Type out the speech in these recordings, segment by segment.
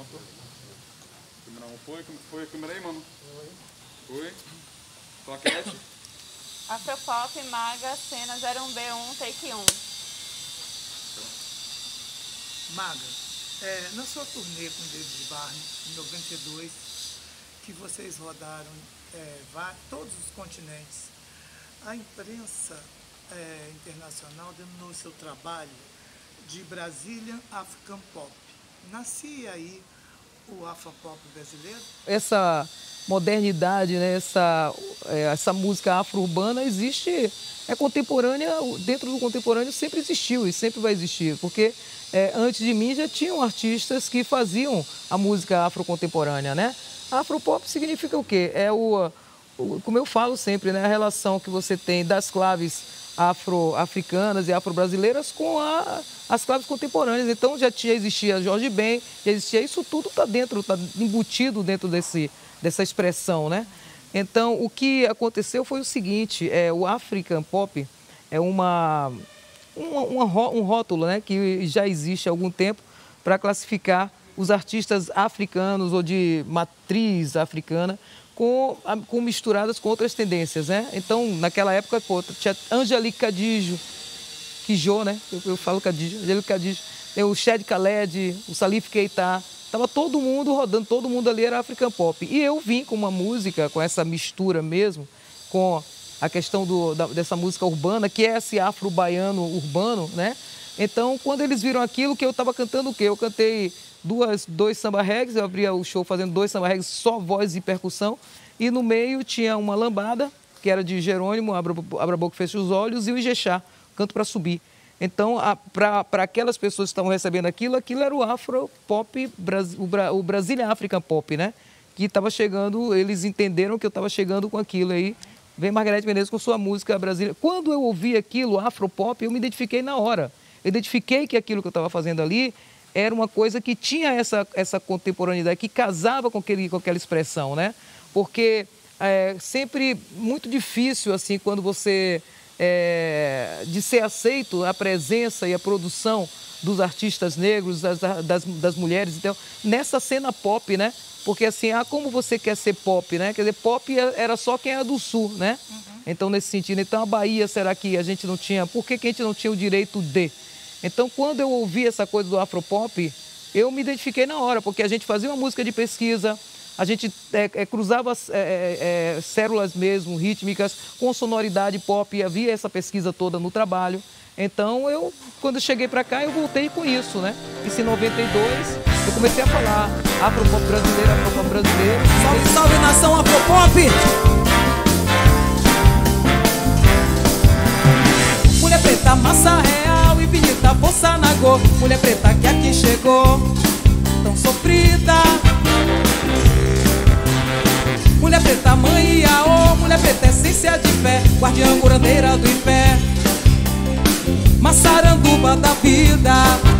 Pronto. Câmera 1 foi a câmera aí, mano? Foi. Plaquete. Afropop, Maga, cena 01B1, take 1. Maga, na sua turnê com David Barney, em 92, que vocês rodaram todos os continentes, a imprensa internacional denominou o seu trabalho de Brazilian African Pop. Nascia aí o Afropop brasileiro? Essa modernidade, né, essa música afro-urbana existe, é contemporânea, dentro do contemporâneo sempre existiu e sempre vai existir, porque antes de mim já tinham artistas que faziam a música afro-contemporânea, né? Afropop significa o quê? Como eu falo sempre, né, a relação que você tem das claves afro-africanas e afro-brasileiras com as claves contemporâneas. Então já existia Jorge Ben, já existia, isso tudo está embutido dentro dessa expressão, né? Então o que aconteceu foi o seguinte, o African Pop é um rótulo, né, que já existe há algum tempo para classificar os artistas africanos ou de matriz africana com misturadas com outras tendências, né? Então, naquela época, tinha Angelique Kidjo, né? Eu falo Kadijo, Angelique Kidjo, tem o Shed Khaled, o Salif Keita, estava todo mundo rodando, todo mundo ali era African Pop. E eu vim com uma música, com essa mistura mesmo, com a questão dessa música urbana, que é esse afro-baiano urbano, né? Então, quando eles viram aquilo, que eu estava cantando o quê? Eu cantei dois samba regs, eu abria o show fazendo 2 samba regs, só voz e percussão, e no meio tinha uma lambada, que era de Jerônimo, Abra a Boca, Fecha os Olhos, e o Ijexá, Canto para Subir. Então, para aquelas pessoas que estavam recebendo aquilo era o Afro-Pop, o Brazilian African Pop, né? Que estava chegando, eles entenderam que eu estava chegando com aquilo aí. Vem Margareth Menezes com sua música brasileira. Quando eu ouvi aquilo, Afropop, eu me identifiquei na hora. Eu identifiquei que aquilo que eu estava fazendo ali era uma coisa que tinha essa contemporaneidade, que casava com aquela expressão, né? Porque é sempre muito difícil, assim, quando você... de ser aceito a presença e a produção dos artistas negros, das mulheres, então, nessa cena pop, né? Porque assim, como você quer ser pop, né? Quer dizer, pop era só quem era do Sul, né? Uhum. Então, nesse sentido, então a Bahia, será que a gente não tinha... Por que a gente não tinha o direito de? Então, quando eu ouvi essa coisa do Afropop, eu me identifiquei na hora, porque a gente fazia uma música de pesquisa, a gente cruzava células mesmo, rítmicas, com sonoridade pop, e havia essa pesquisa toda no trabalho. Então, quando eu cheguei para cá, eu voltei com isso, né? Isso em 92, eu comecei a falar Afropop brasileiro, Afropop brasileiro. Salve, salve, nação Afropop! Mulher preta, massa real, infinita força na cor. Mulher preta que aqui chegou, tão sofrida. Mulher preta, mãe e aô, mulher preta, essência de fé, guardiã, curandeira do Ipé, maçaranduba da vida.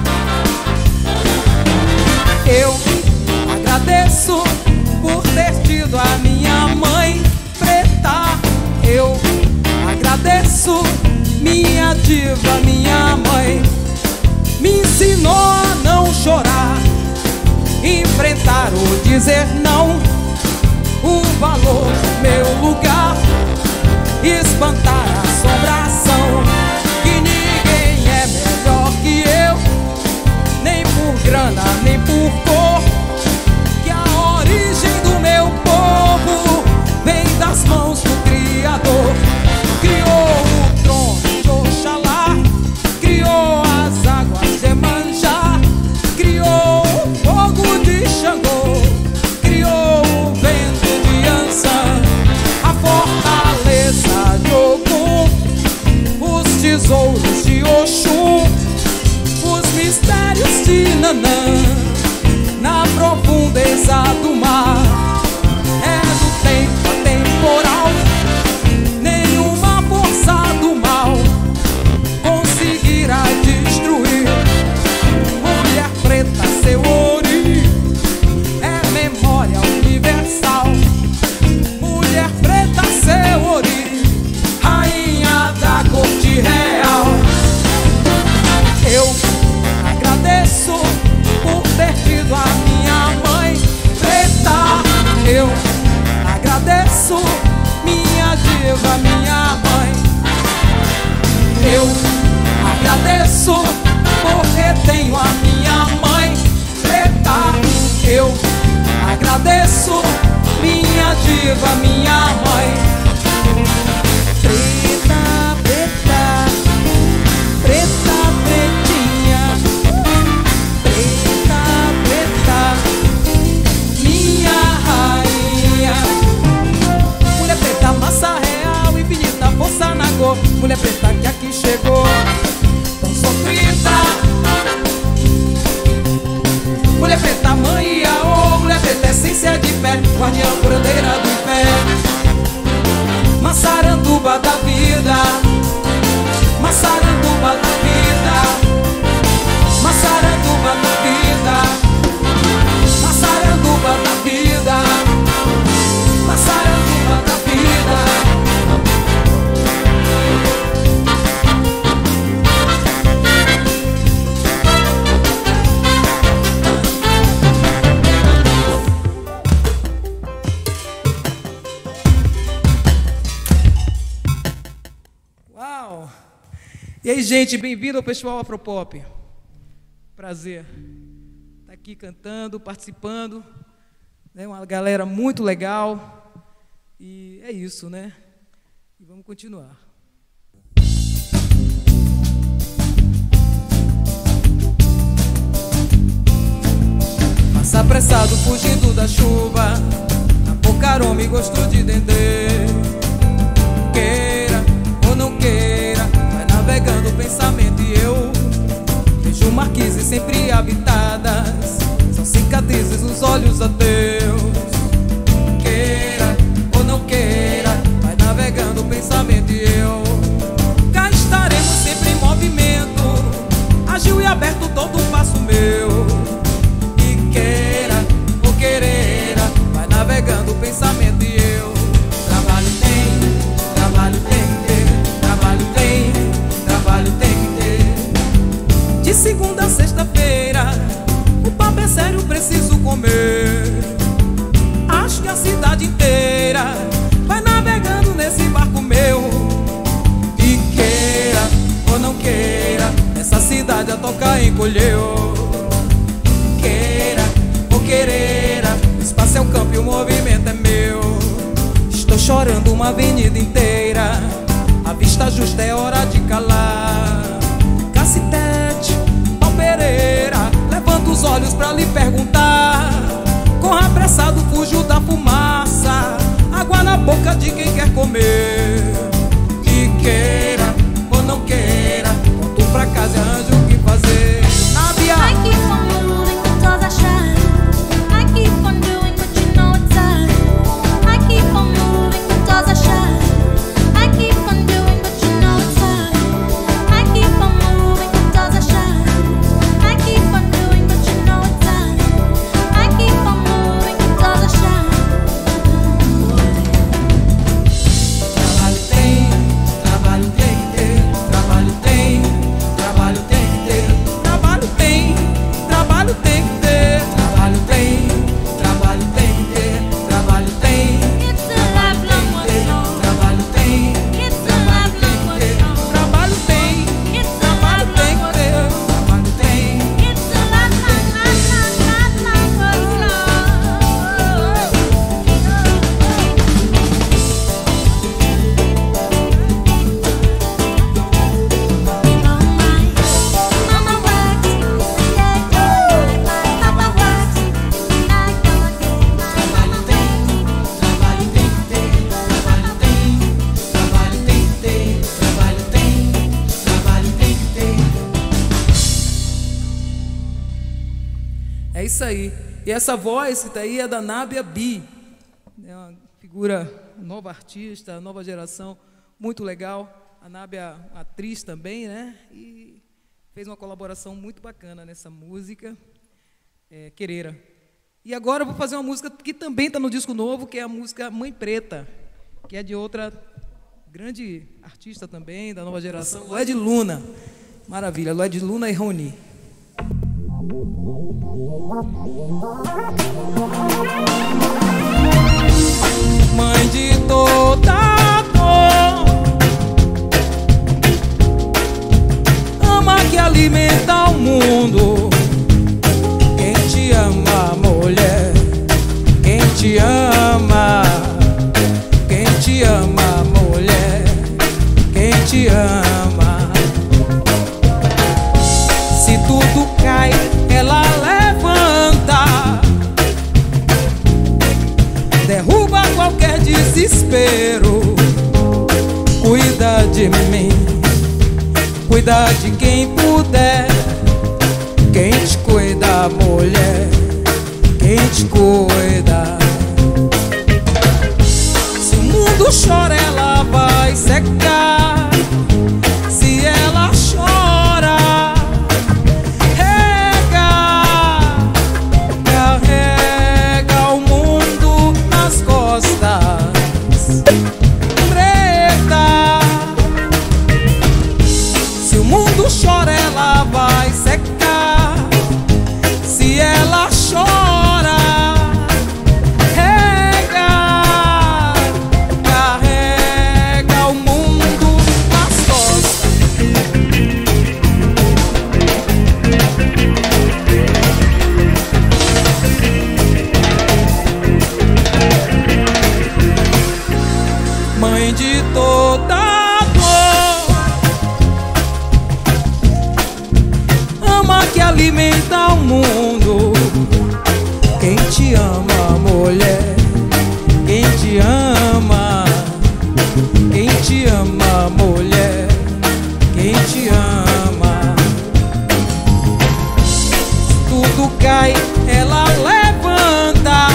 Eu agradeço por ter tido a minha mãe preta. Eu agradeço minha diva, minha mãe. Me ensinou a não chorar, enfrentar ou dizer não, o valor, meu lugar, espantar a assombração. Que ninguém é melhor que eu, nem por grana, nem por cor. Que a origem do meu povo vem das mãos do Criador. Criou o trono de Oxalá, criou as águas de Emanjá, criou o fogo de Xangô, criou o vento de Ansan, a fortaleza de Ogum, os tesouros de Oxum, os mistérios de Nanã, na profundeza do mar. É do tempo atemporal, nenhuma força do mal conseguirá destruir. Mulher preta, seu ori é memória universal. Mulher preta, seu ori, rainha da corte real. Eu agradeço por ter tido a minha agradeço porque tenho a minha mãe preta. Eu agradeço minha diva, minha mãe. Preta, preta, preta, pretinha. Preta, preta, minha rainha. Mulher preta, massa real, infinita força na cor. Mulher preta que aqui chegou, tão sofrida. Mulher preta, mãe e aô. Mulher preta, essência de fé, guardiã, curandeira do inferno. Massaranduba da vida, Massaranduba da vida, Massaranduba da vida, Massaranduba da vida, Massaranduba da vida. Uau! E aí, gente, bem-vindo ao Festival Afropop. Prazer estar aqui cantando, participando, né? Uma galera muito legal. E é isso, né? E vamos continuar. Passa apressado, fugindo da chuva. Apocarome, gosto de dendê. Queira ou não queira, vai navegando o pensamento e eu vejo marquises sempre habitadas. São cicatrizes nos olhos a Deus. Queira ou não queira, vai navegando o pensamento e eu cá estaremos sempre em movimento, ágil e aberto todo um passo meu. E queira ou quereira, vai navegando o pensamento e eu trabalho tem, trabalho tem que ter, trabalho tem, trabalho tem que ter. De segunda a sexta-feira, o papo é sério, preciso comer. Acho que a cidade inteira vai navegando nesse barco meu. E queira ou não queira, essa cidade a tocar encolheu. Queira ou quereira, o espaço é um campo e o movimento é meu. Estou chorando uma avenida inteira, a vista justa é hora de calar. Cacitete, Pau Pereira, levanta os olhos pra lhe perguntar. Corra apressado, fugiu da fumaça, água na boca de quem quer comer. E queira ou não queira, volto pra casa e arranjo o que fazer. Nábia! I keep on moving because I shine. I keep on doing what you know it's time. I keep on moving because I shine. I keep on doing what you know it's time. I keep on moving because I shine. I keep on doing what you know it's time. I keep on moving because I shine. Trabalho tem, trabalho tem que ter, trabalho tem, trabalho tem que ter, trabalho tem, trabalho tem que ter, trabalho tem, trabalho tem que ter, trabalho tem, It's a lifelong work. trabalho tem, It's a lifelong work. trabalho tem, It's a trabalho tem lifelong que ter, work. trabalho tem. It's a lifelong, lifelong, lifelong É isso aí. E essa voz daí é da Nábia B. É uma figura, nova artista, nova geração, muito legal. A Nábia, atriz também, né? E fez uma colaboração muito bacana nessa música, Quereira. E agora eu vou fazer uma música que também está no disco novo, que é a música Mãe Preta, que é de outra grande artista também, da nova geração, Lued Luna. Maravilha, Lued Luna e Rony. Mãe de toda dor, ama que ali alimenta o mundo. Quem te ama, mulher? Quem te ama? Quem te ama, mulher? Quem te ama? Se tudo cai, ela levanta, derruba qualquer desespero. Cuida de mim, cuida de quem puder. Quem te cuida, mulher? Quem te cuida? Se o mundo chora, ela vai secar. Se ela chora, carrega o mundo nas costas. Preta, se o mundo chora, ela vai secar. Se ela chora, carrega o mundo nas costas. Mãe de toda dor, ama que alimenta o mundo. Quem te ama, mulher? Quem te ama? Quem te ama, mulher? Quem te ama? Tudo cai, ela levanta,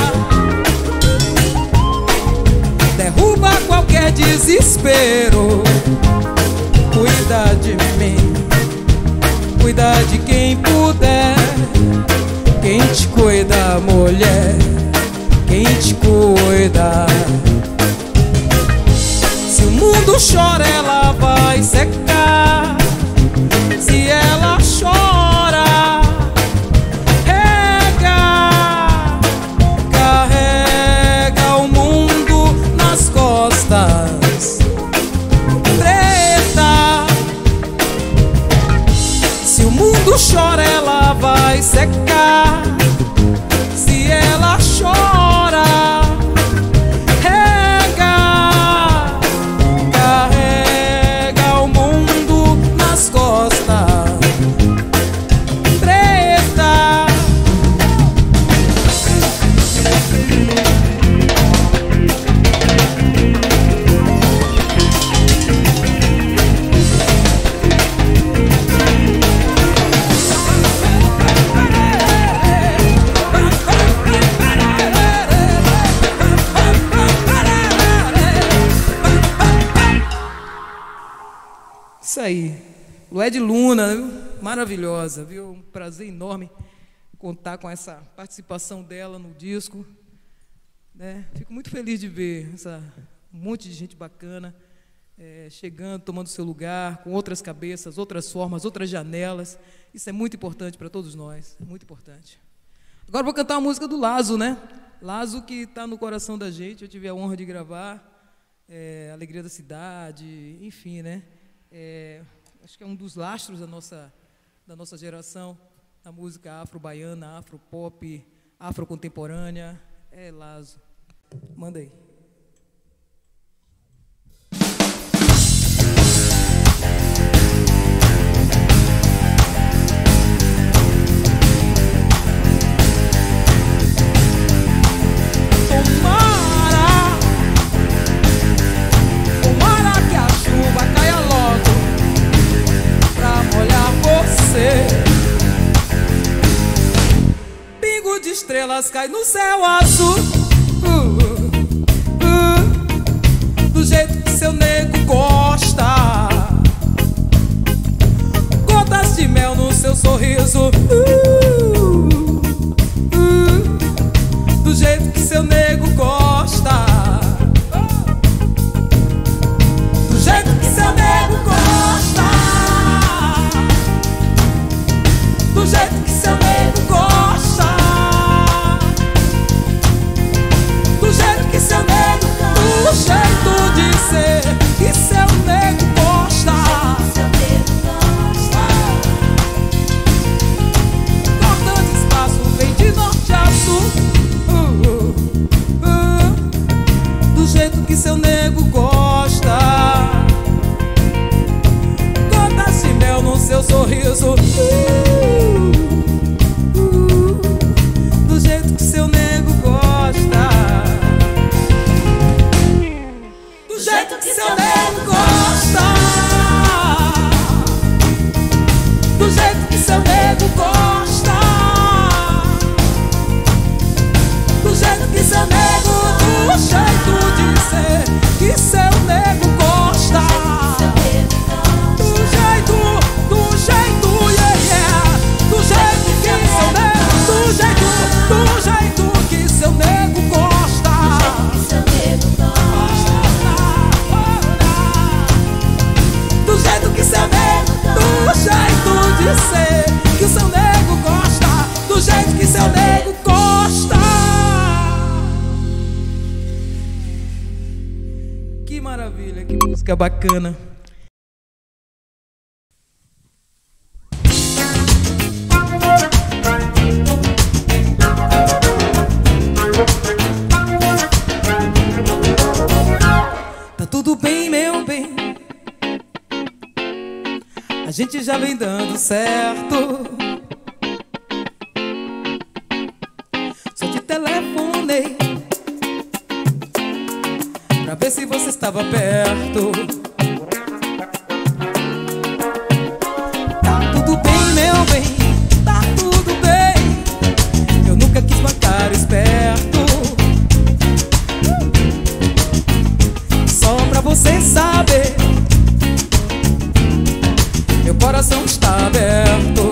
derruba qualquer desespero. Cuida de mim, cuida de quem puder. Quem te cuida, mulher? Quem te cuida? Se o mundo chora, ela vai secar. Se ela chora, carrega o mundo nas costas. Preta, se o mundo chora, ela vai secar. Se ela chora, carrega o mundo nas costas. Preta, isso aí, Lued Luna, viu? Maravilhosa, viu? Um prazer enorme contar com essa participação dela no disco, né? Fico muito feliz de ver um monte de gente bacana chegando, tomando seu lugar, com outras cabeças, outras formas, outras janelas. Isso é muito importante para todos nós, é muito importante. Agora vou cantar uma música do Lazo, né? Lazo, que está no coração da gente. Eu tive a honra de gravar, Alegria da Cidade, enfim, né? Acho que é um dos lastros da nossa geração, da música afro-baiana, afro-pop, afro-contemporânea. É Lazo. Manda aí. Tomara que a chuva caia logo pra molhar você. Pingo de estrelas cai no céu azul, do jeito que seu nego gosta. Gotas de mel no seu sorriso, do jeito que seu nego gosta. Do jeito que seu nego gosta. Do jeito que seu nego gosta. Do jeito que seu nego gosta. Do jeito de ser que seu nego gosta. saber que o seu nego gosta do jeito que seu nego gosta. Que maravilha, que música bacana. Tá tudo bem, meu bem, a gente já vem dando certo. Só te telefonei pra ver se você estava perto. Tá tudo bem, meu bem, tá tudo bem. Eu nunca quis bancar esperto. Só pra você saber, meu coração está aberto.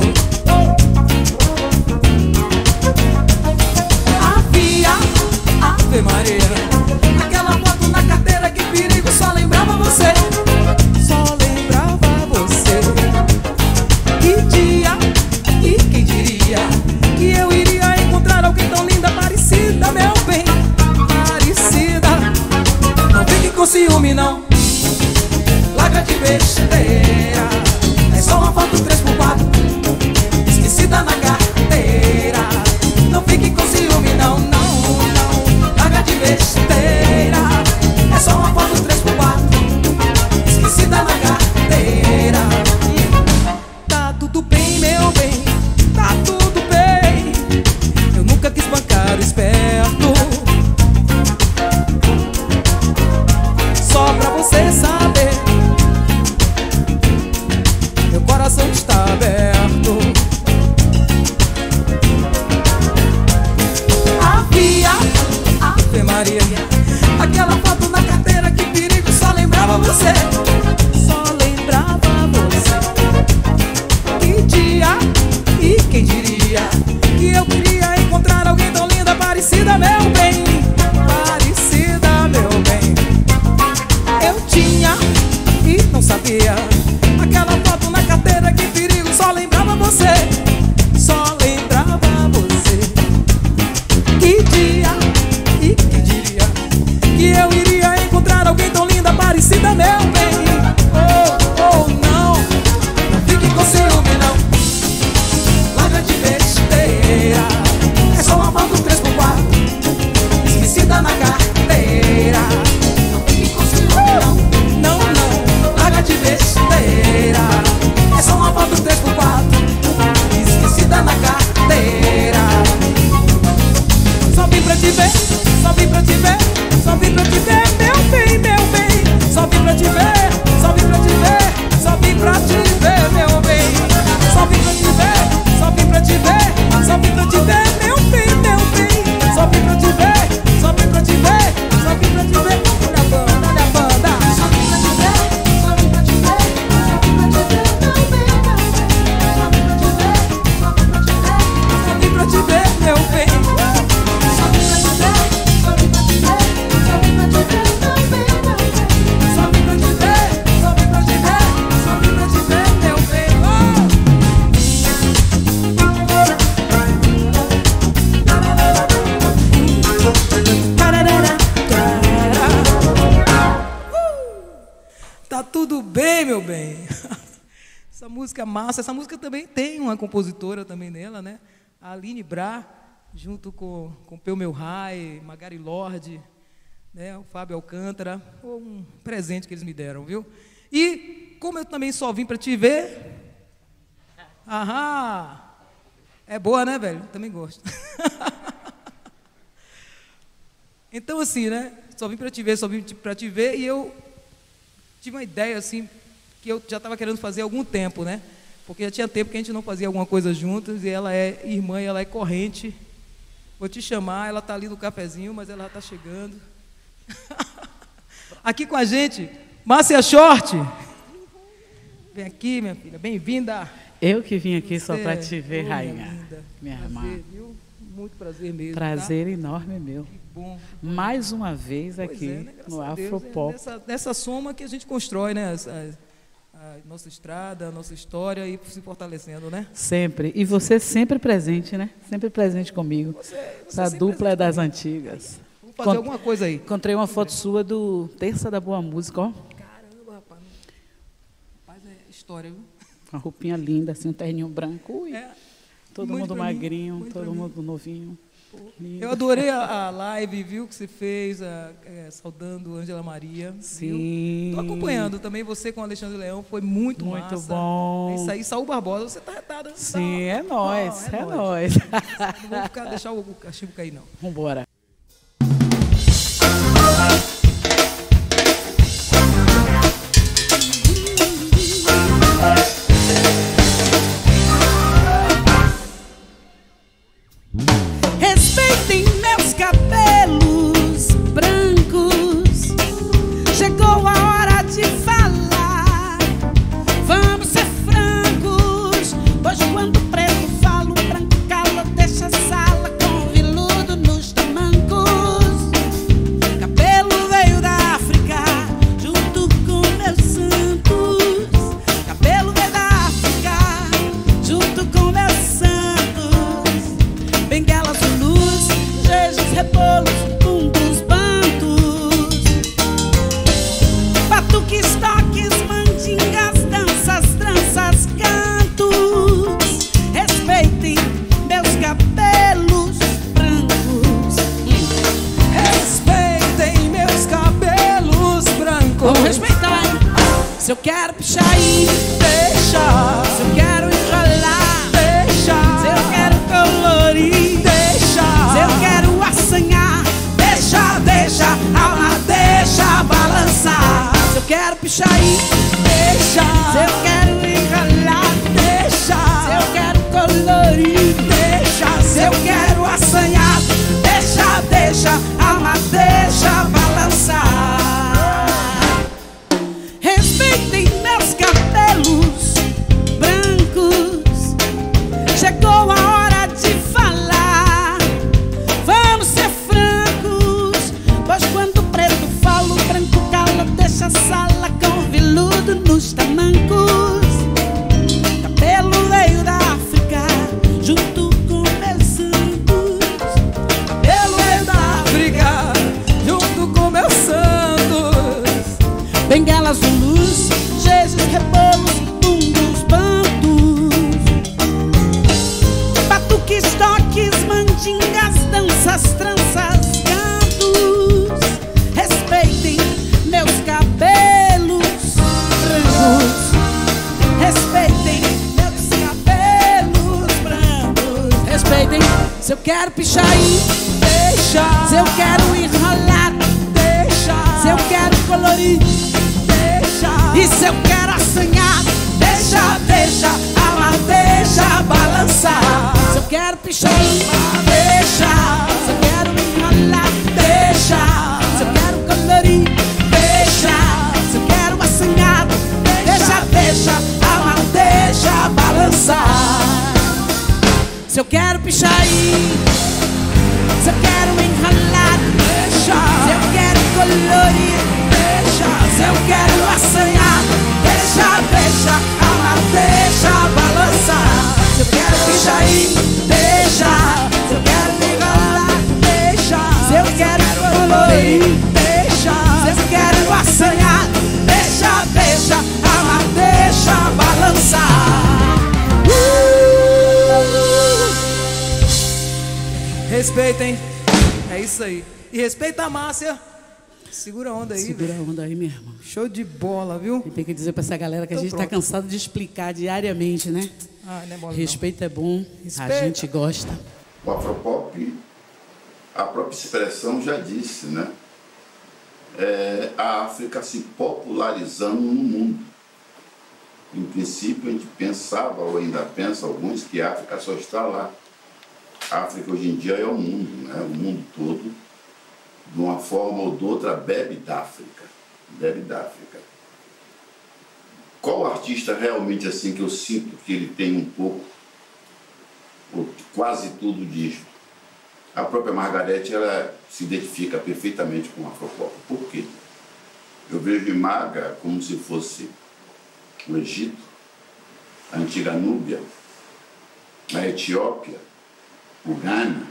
Ave Maria, aquela foto na carteira, que perigo, só lembrava você. Só lembrava você. Que dia, e quem diria que eu iria encontrar alguém tão linda, parecida, meu bem, parecida. Não fique com ciúme, não, larga de besteira. É só uma foto 3x4, esquecida na carteira. Não fique com ciúme, não, não, não, larga de besteira. É só uma foto 3x4, esquecida na carteira. Tá tudo bem, meu bem, tá tudo bem. Eu nunca quis bancar esperto. Só pra você saber, meu coração está aberto. Ave Maria, aquela foto na carteira, que perigo, só lembrava você. Só lembrava você. Que dia, e quem diria que eu queria encontrar alguém tão linda, parecida, meu bem, parecida, meu bem. Eu tinha e não sabia, aquela foto na carteira, que perigo, só lembrava você. Só lembrava você. Que dia, e quem diria que eu iria encontrar alguém tão linda, parecida, meu bem. Oh, oh, não, não fique com ciúme, não, larga de besteira. É só uma foto 3x4, esquecida na carteira. Não fique com ciúme, não, não, não, larga de besteira. É só uma foto 3x4, esquecida na carteira. Só vim pra te ver, só vim pra te ver, só vim pra te ver, meu bem, meu bem. Só vim pra te ver, só vim pra te ver, só vim pra te ver, meu bem. Só vim pra te ver, só vim pra te ver, só vim pra te ver, meu bem, meu bem. Só vim pra te ver, só vim pra te ver, só vim pra te ver. Olha a banda, olha a banda. Só vim pra te ver, só vim pra te ver, só vim pra te ver, meu bem, meu bem. Só vim pra te ver, só vim pra te ver, só vim pra te ver, meu bem. Só vim pra te ver, só vim pra te ver, só vim pra te ver, meu bem, meu bem. Só vim pra te ver, só vim pra te ver, só vim pra te ver, meu bem. Tá tudo bem, meu bem. Essa música é massa. Essa música também tem uma compositora também nela, né? A Aline Bra, junto com Peu Meu Rai, Magari Lorde, né? O Fábio Alcântara. Um presente que eles me deram, viu? E como eu também só vim para te ver. Aham! É boa, né, velho? Também gosto. Então, assim, né? Só vim para te ver, só vim para te ver. E eu tive uma ideia, assim, que eu já estava querendo fazer há algum tempo, né? Porque já tinha tempo que a gente não fazia alguma coisa juntos. E ela é irmã, e ela é corrente. Vou te chamar, ela está ali no cafezinho, mas ela está chegando. Aqui com a gente, Márcia Short. Vem aqui, minha filha, bem-vinda. Eu que vim aqui só para te ver, rainha. Linda. Minha Prazer, irmã. viu? Muito prazer mesmo. Prazer enorme meu. Que bom. Mais uma vez Pois aqui é, né? Graças no a Deus, Afropop. nessa soma que a gente constrói, né? nossa estrada, a nossa história e se fortalecendo, né? Sempre. E você sempre presente, né? Sempre presente comigo. Essa dupla é das antigas. Vamos fazer alguma coisa aí. Encontrei uma foto sua do Terça da Boa Música, ó. Caramba, rapaz. Rapaz, é história, viu? Uma roupinha linda, assim, um terninho branco. Ui, É, todo muito mundo pra mim, magrinho, muito todo pra mim. mundo novinho. Lindo. Eu adorei a live, viu, que você fez, saudando Ângela Maria. Sim. Estou acompanhando também você com o Alexandre Leão, foi muito Muito massa. bom. É isso aí, Saul Barbosa, você tá retada. Sim, é nóis, é nóis. Não vou deixar o cachimbo cair, não. Vambora. Respeitem meus cabelos brancos. Chegou a hora de falar. Vamos ser francos. Pois quando preto falo, branco cala, deixa a sala com veludo nos tamancos. Cabelo veio da África, junto com meus santos. Cabelo veio da África, junto com meus santos. Benguelas, zulus, jejus, rebolos, bundos, bantos. Batuques, toques, mandingas, danças, tranças, cantos. Respeitem meus cabelos brancos. Respeitem meus cabelos brancos. Vamos respeitar, hein? Se eu quero pichain, deixa. Se eu quero enrolar, deixa. Se eu quero colorir, deixa. Se eu quero assanhar, deixa, deixa. Alma, deixa balançar. Se eu quero pichain, deixa. Se eu quero enrolar, deixa. Se eu quero colorir, deixa. Se eu quero assanhar, deixa, deixa. Alma, deixa balançar. Respeitem meus cabelos brancos. Chegou a hora de falar. Vamos ser francos. Pois quando preto falo, branco cala, deixa a sala com veludo nos tamancos. Cabelo veio da África, junto com meus santos. Cabelo veio da África, junto com meus santos. Benguelas, zulus, jejus, rebolos, bundos, bantos. Batuques, toques, mandingas, danças, tranças, cantos. Respeitem meus cabelos brancos. Respeitem meus cabelos brancos. Respeitem. Se eu quero pichain, deixa. Se eu quero enrolar, deixa. Se eu quero colorir, deixa. E se eu quero assanhar, deixa, deixa. Alma, deixa balançar. Se eu quero pichain, deixa. Se eu quero enrolar, deixa. Se eu quero colorir, deixa. Se eu quero assanhar, deixa, deixa. Alma, deixa balançar. Se eu quero pichain, se eu quero enrolar, deixa. Se eu quero colorir, deixa. Se eu quero assanhar, deixa, deixa. Alma, deixa balançar. Se eu quero pichain, deixa. Se eu quero enrolar, deixa. Se eu quero colorir, deixa. Se eu quero assanhar, deixa, deixa. Alma, deixa balançar. Respeitem. É isso aí. E respeita a Márcia. Segura a onda aí, Segura velho. a onda aí, meu irmão. Show de bola, viu? E tem que dizer pra essa galera que a Tô gente tá pronto. cansado de explicar diariamente, né? Ah, não é mole, Respeito é bom, Respeita. a gente gosta. O afropop, a própria expressão já disse, né? A África se popularizando no mundo. Em princípio, a gente pensava, ou ainda pensa alguns, que a África só está lá. A África hoje em dia é o mundo, né? O mundo todo, de uma forma ou de outra, bebe da África. Bebe da África. Qual artista realmente assim que eu sinto que ele tem um pouco, ou quase tudo disso? A própria Margareth, ela se identifica perfeitamente com o afropop. Por quê? Eu vejo em Maga como se fosse o Egito, a antiga Núbia, a Etiópia, o Ghana,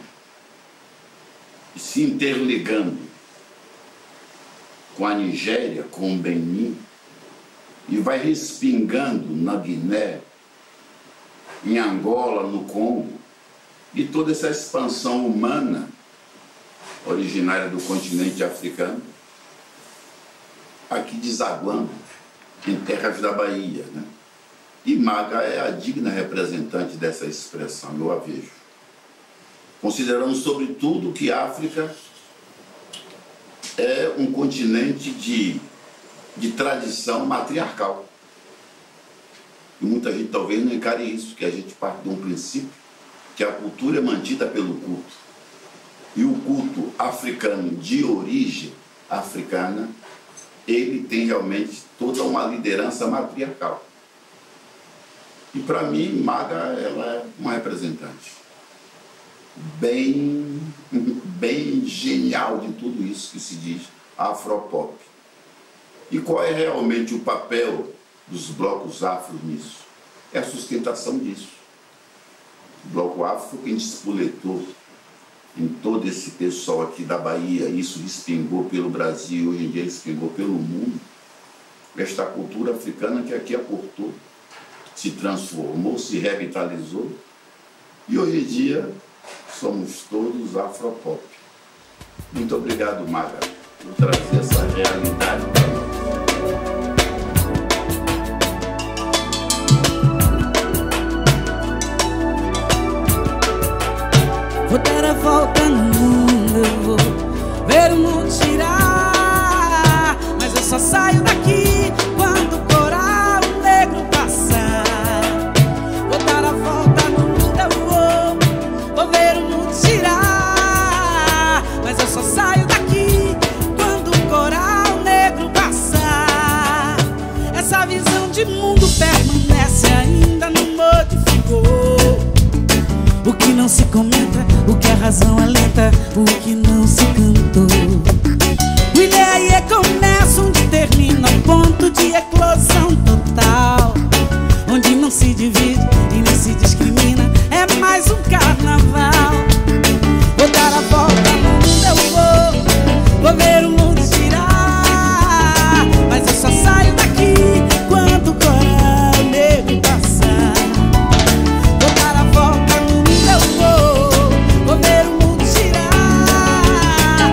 se interligando com a Nigéria, com o Benin, e vai respingando na Guiné, em Angola, no Congo, e toda essa expansão humana originária do continente africano, aqui desaguando em terras da Bahia, né? E Maga é a digna representante dessa expressão, eu a vejo. Considerando, sobretudo, que a África é um continente de tradição matriarcal. E muita gente talvez não encare isso, que a gente parte de um princípio que a cultura é mantida pelo culto. E o culto africano de origem africana, ele tem realmente toda uma liderança matriarcal. E para mim, Maga, ela é uma representante bem genial de tudo isso que se diz afropop. E qual é realmente o papel dos blocos afro nisso? É a sustentação disso. O bloco afro foi quem despoletou em todo esse pessoal aqui da Bahia, isso respingou pelo Brasil, hoje em dia respingou pelo mundo, esta cultura africana que aqui aportou, se transformou, se revitalizou, e hoje em dia somos todos afropop. Muito obrigado, Maga, por trazer essa realidade para nós. Vou dar a volta no mundo, eu vou ver o mundo girar, mas eu só saio daqui quando o coral negro passar. Vou dar a volta no mundo, eu vou ver o mundo girar, mas eu só saio daqui quando o coral negro passar. Essa visão de mundo permanece, ainda não modificou. O que não se comenta, o que a razão alenta, o que não se cantou. O Iê começa onde termina, o ponto de eclosão total, onde não se divide e nem se discrimina, é mais um carnaval. Vou dar a volta no mundo, eu vou ver o mundo girar, mas eu só saio daqui quando o coral negro passar. Vou dar a volta no mundo, eu vou ver o mundo girar,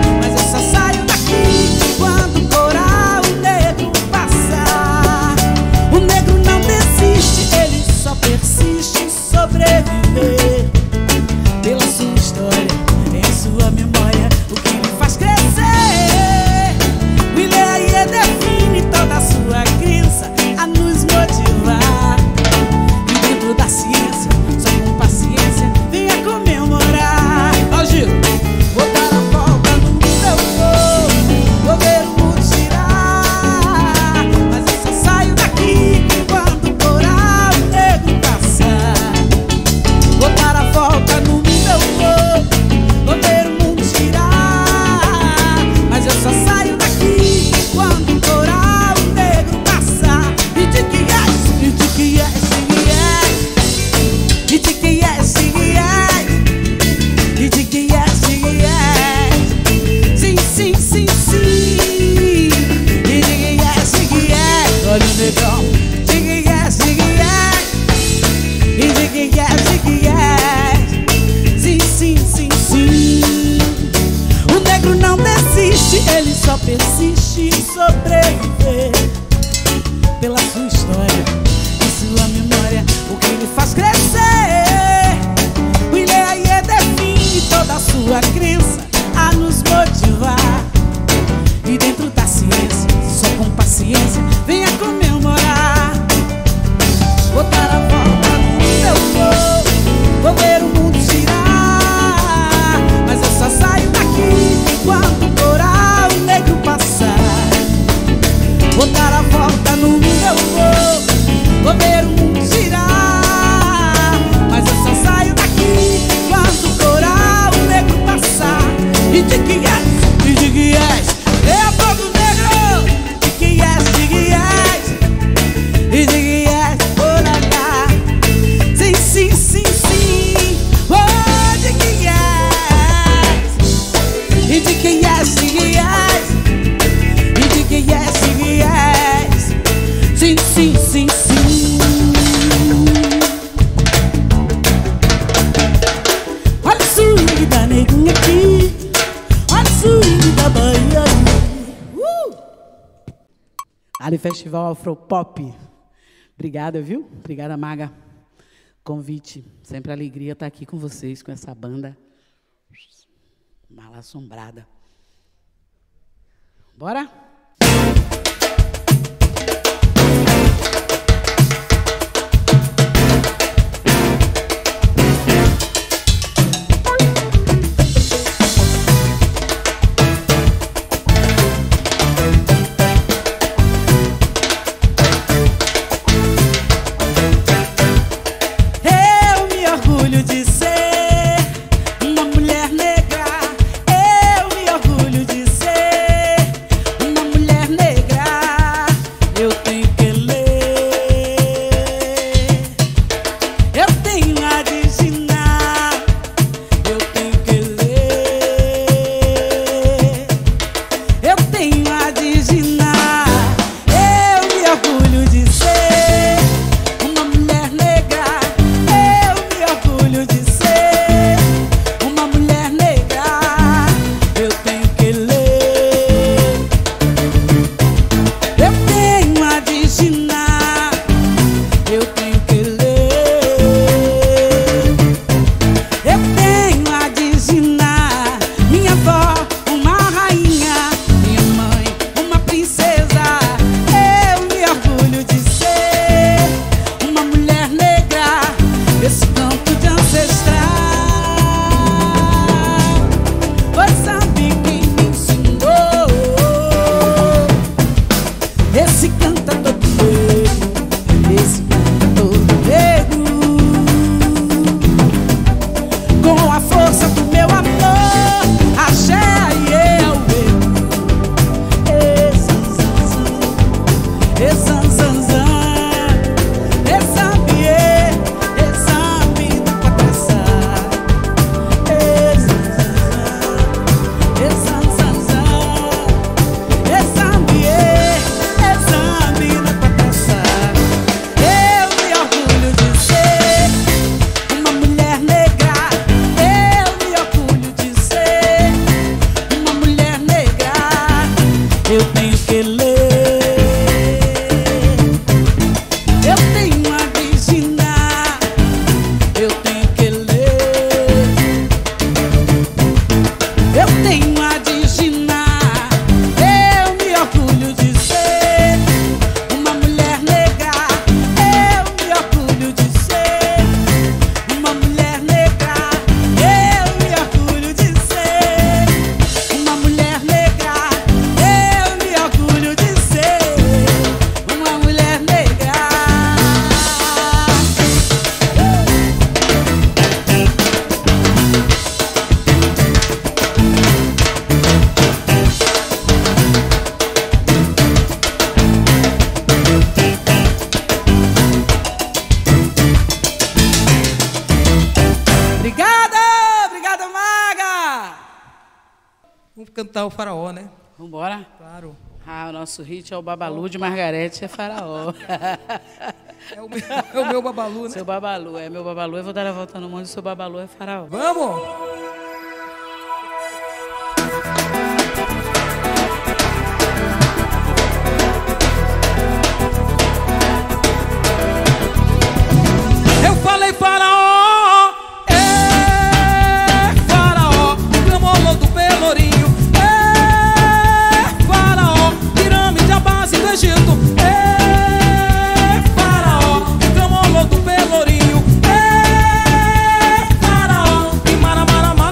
Ali Festival Afropop. Obrigada, viu? Obrigada, Maga. Convite. Sempre alegria estar aqui com vocês, com essa banda mal assombrada. Bora? Cantar o Faraó, né? Vamos embora? Claro. Ah, o nosso hit é o Babalu de Margarete, é Faraó. É o meu Babalu, né? Seu Babalu, é meu Babalu. Eu vou dar a volta no mundo, seu Babalu é Faraó. Vamos! Eu falei Faraó, Faraó, Camolô do Pelourinho, Faraó, pirâmide à base do Egito, Faraó, Camolô do Pelourinho, Faraó, e Mara, Mara, Mara.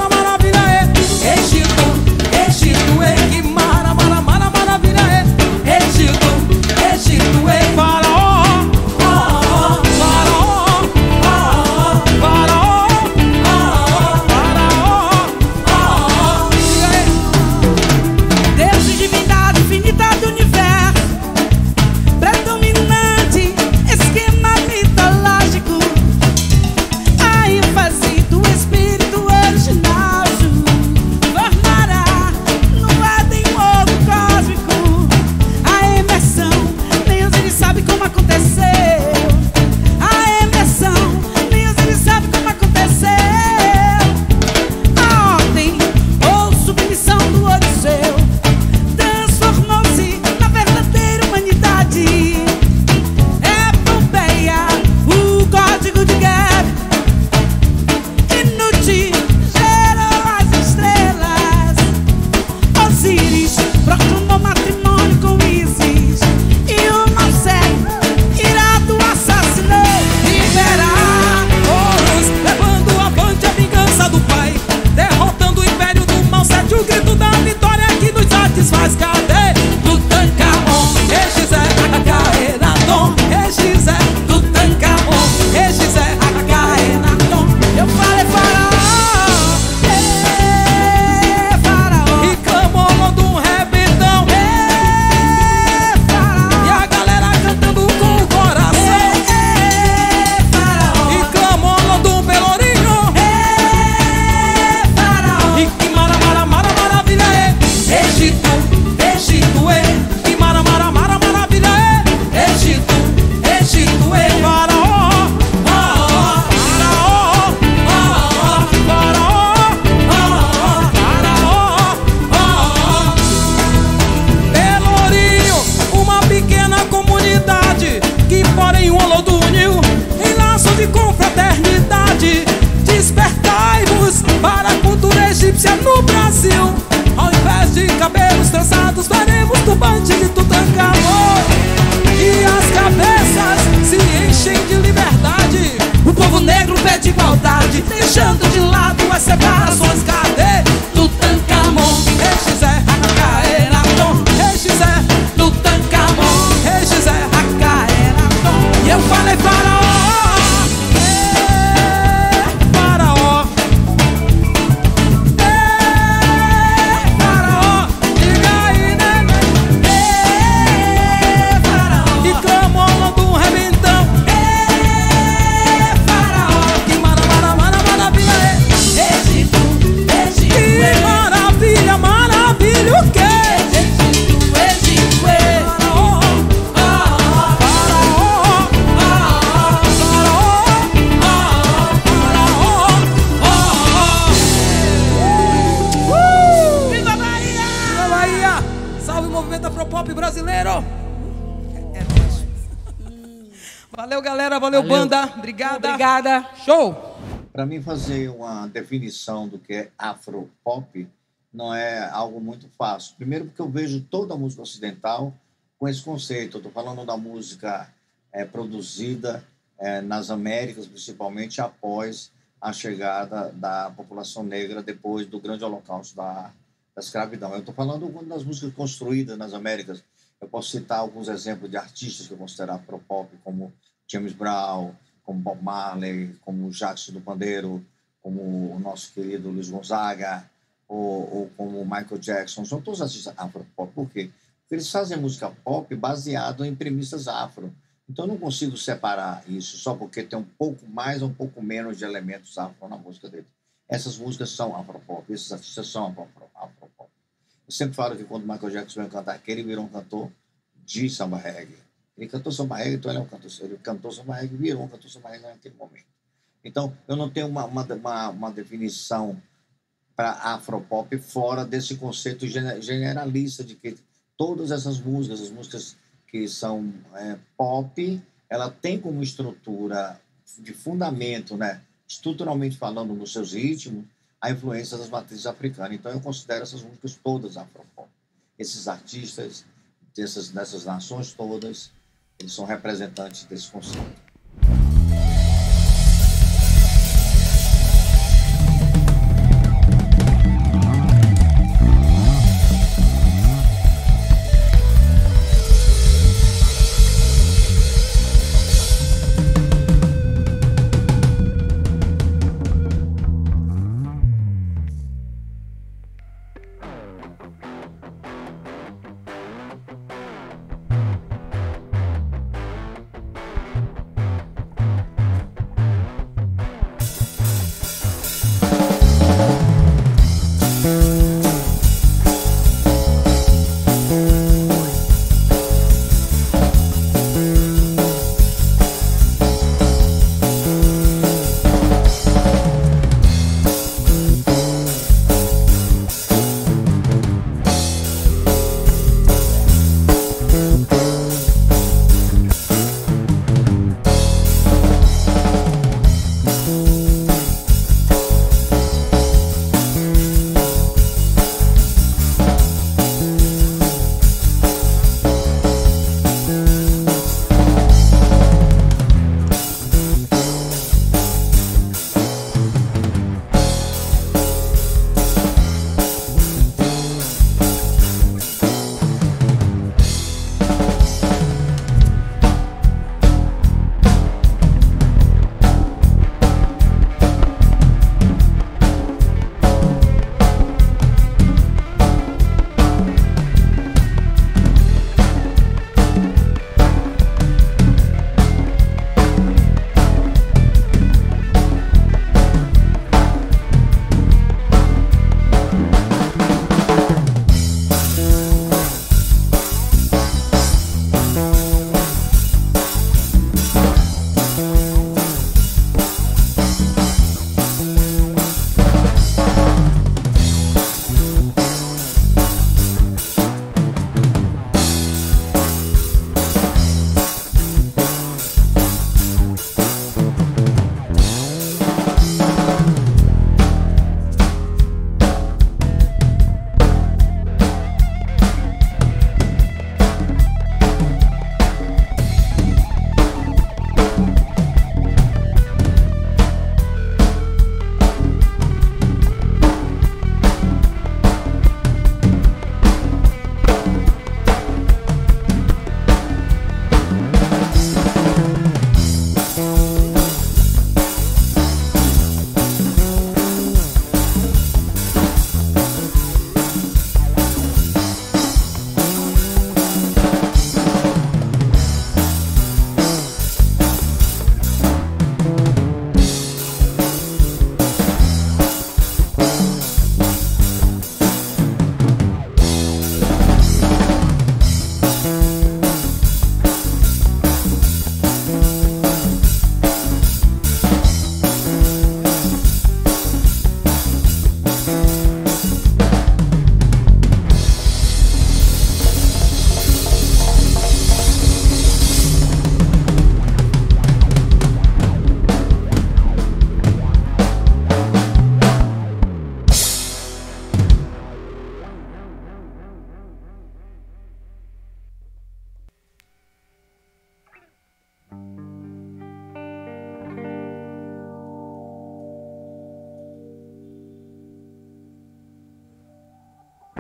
Valeu, galera. Valeu, banda. Obrigada. Obrigada. Show! Para mim, fazer uma definição do que é afropop não é algo muito fácil. Primeiro, porque eu vejo toda a música ocidental com esse conceito. Eu estou falando da música produzida nas Américas, principalmente após a chegada da população negra depois do grande holocausto da escravidão. Eu estou falando das músicas construídas nas Américas. Eu posso citar alguns exemplos de artistas que eu considero afropop, como James Brown, como Bob Marley, como Jackson do Pandeiro, como o nosso querido Luiz Gonzaga, ou como Michael Jackson. São todos artistas afropop. Por quê? Porque eles fazem música pop baseado em premissas afro. Então, eu não consigo separar isso só porque tem um pouco mais ou um pouco menos de elementos afro na música dele. Essas músicas são afropop, esses artistas são afropop. Eu sempre falo que quando o Michael Jackson veio cantar aqui, ele virou um cantor de samba reggae. Ele cantou samba reggae, então ele é um cantor. Ele cantou samba reggae, virou um cantor samba reggae naquele momento. Então, eu não tenho uma definição para afropop fora desse conceito generalista de que todas essas músicas, as músicas que são pop, ela tem como estrutura de fundamento, né, estruturalmente falando nos seus ritmos, a influência das matrizes africanas. Então, eu considero essas músicas todas afropop. Esses artistas dessas nações todas, eles são representantes desse conceito.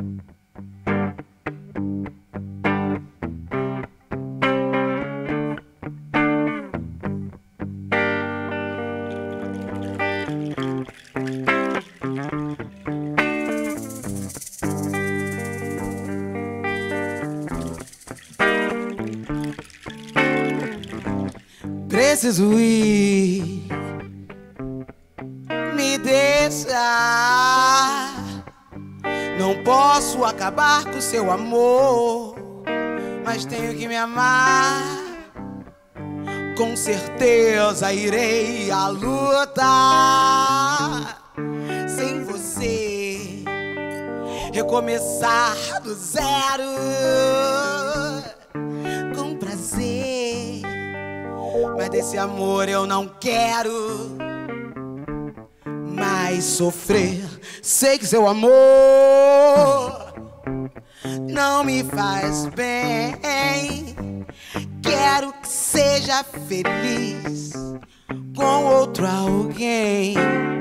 Preciso ir, me deixa. Não posso acabar com seu amor, mas tenho que me amar. Com certeza irei à luta. Sem você, recomeçar do zero. Com prazer, mas desse amor eu não quero mais sofrer. Sei que seu amor não me faz bem. Quero que seja feliz com outro alguém.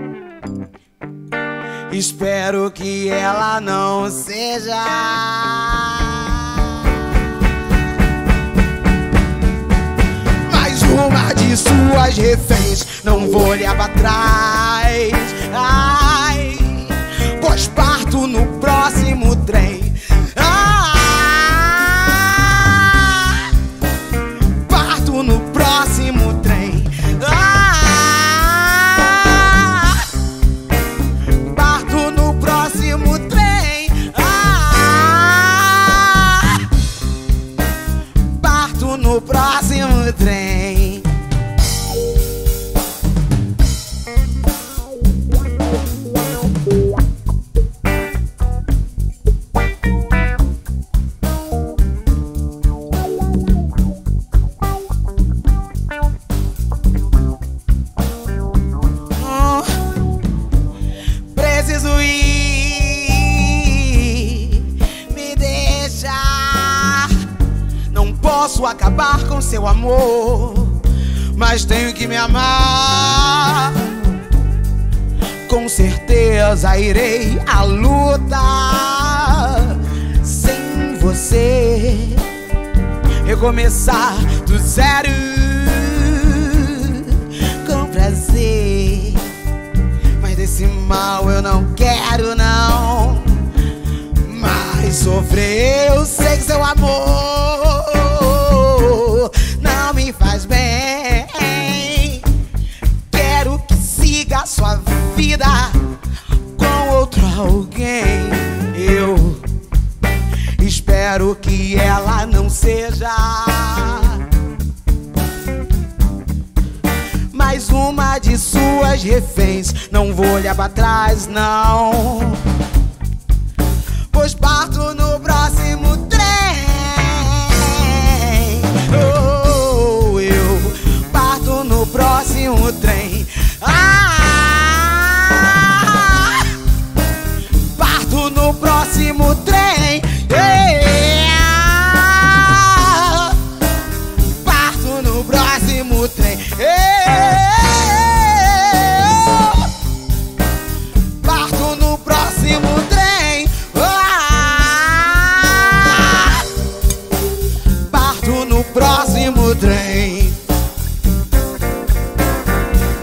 Espero que ela não seja. Uma de suas reféns, não vou olhar pra trás. Ai, pois parto no próximo trem. Ah, parto no próximo trem. Ah, parto no próximo trem. Ah, parto no próximo trem. Acabar com seu amor, mas tenho que me amar. Com certeza irei à luta. Sem você, recomeçar do zero. Com prazer, mas desse mal eu não quero não mais sofrer. Eu sei que seu amor não me faz bem. Quero que siga sua vida com outro alguém. Eu espero que ela não seja mais uma de suas reféns. Não vou olhar pra trás, não, pois parto no próximo trem. Oh, eu parto no próximo trem. Ah, parto no próximo trem. Yeah, parto no próximo trem. Yeah, parto no próximo trem. Ah, parto no próximo trem.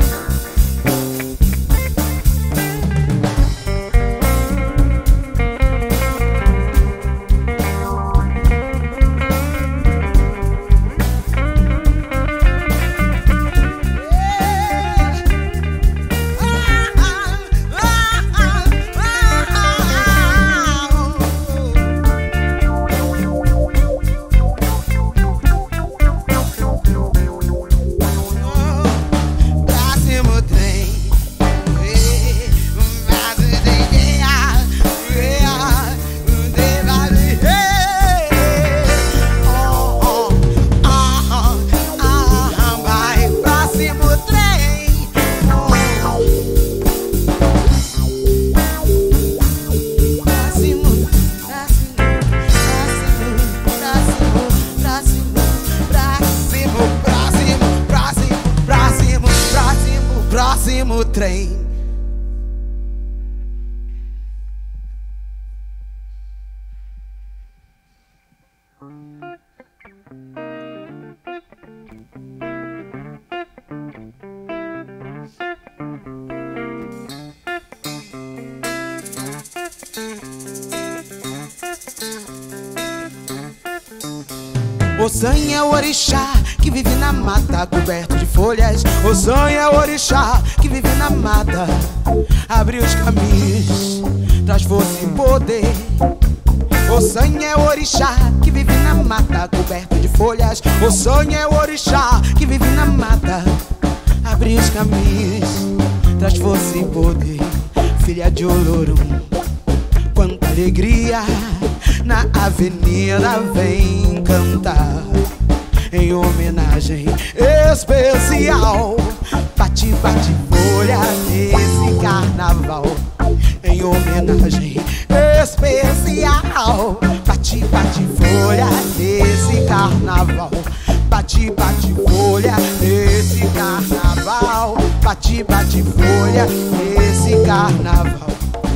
Ossanha é o orixá que vive na mata, coberto de folhas. Ossanha é o orixá que vive na mata, abre os caminhos, traz força e poder. Ossanha é o orixá que vive na mata, coberto de folhas. Ossanha é o orixá que vive na mata, abre os caminhos, traz força e poder. Filha de Olorum, quanta alegria na avenida vem cantar em homenagem especial. Bate, bate folha nesse carnaval, em homenagem especial. Bate, bate folha nesse carnaval. Bate, bate folha nesse carnaval. Bate, bate folha nesse carnaval.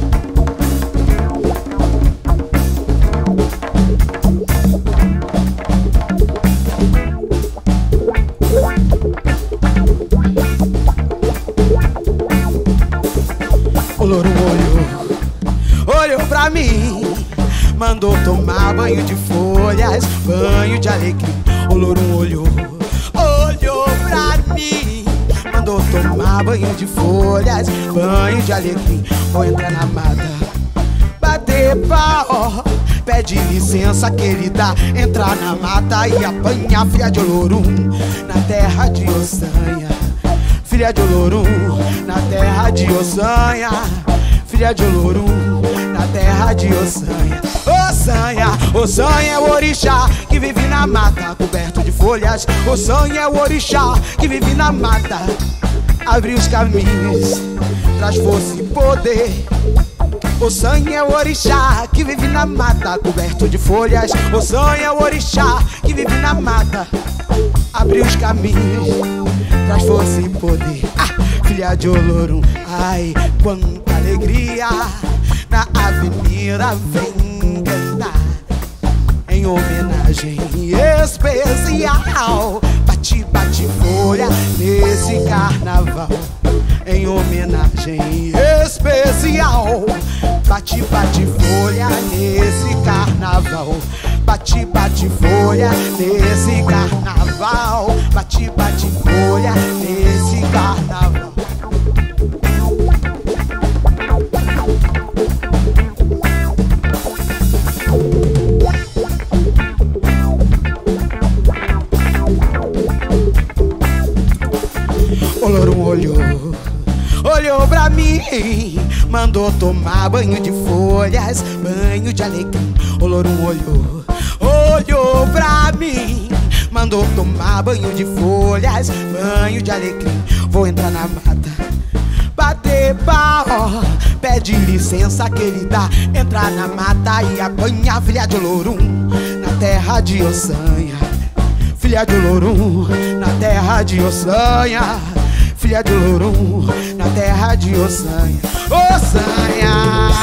Olorum olhou pra mim, mandou tomar banho de folhas, banho de alecrim. Olorum olhou pra mim, mandou tomar banho de folhas, banho de alecrim. Vou entrar na mata, bater pau, pede licença que ele dá. Entrar na mata e apanhar, filha de Olorum, na terra de Ossanha. Filha de Olorum, na terra de Ossanha. Filha de Olorum, na terra de Ossanha. Ossanha, Ossanha é o orixá que vive na mata, coberto de folhas. Ossanha é o orixá que vive na mata, abre os caminhos, traz força e poder. Ossanha é o orixá que vive na mata, coberto de folhas. Ossanha é o orixá que vive na mata, abre os caminhos, traz força e poder. Filha de Olorum, ai, quanta alegria na avenida vem cantar em homenagem especial. Bate, bate folha nesse carnaval, em homenagem especial. Bate, bate folha nesse carnaval. Bate, bate folha nesse carnaval. Bate, bate folha nesse carnaval. Olorum olhou pra mim, mandou tomar banho de folhas, banho de alecrim. Olorum olhou pra mim, mandou tomar banho de folhas, banho de alecrim. Vou entrar na mata, bater pau, pede licença que ele dá. Entrar na mata e apanhar, filha de Olorum, na terra de Ossanha. Filha de Olorum, na terra de Ossanha. Filha de Olorum, na terra de Ossanha. Ossanha.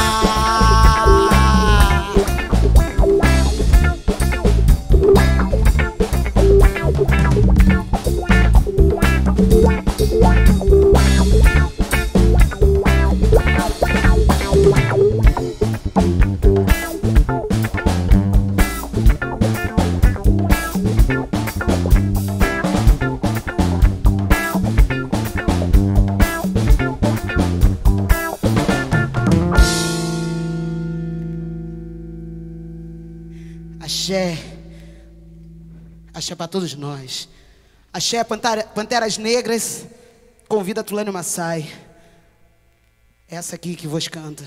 Axé, axé para todos nós. Axé, Panteras Negras, convida Tulane Massai. Essa aqui que vos canta.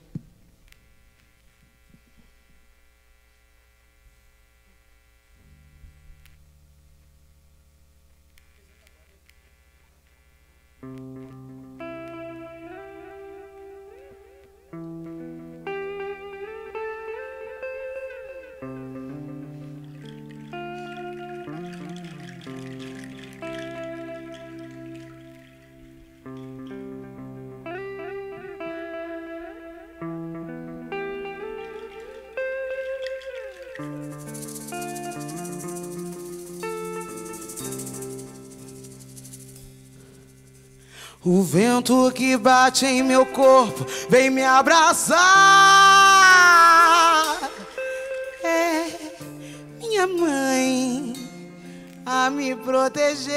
O vento que bate em meu corpo vem me abraçar. É minha mãe. a me proteger.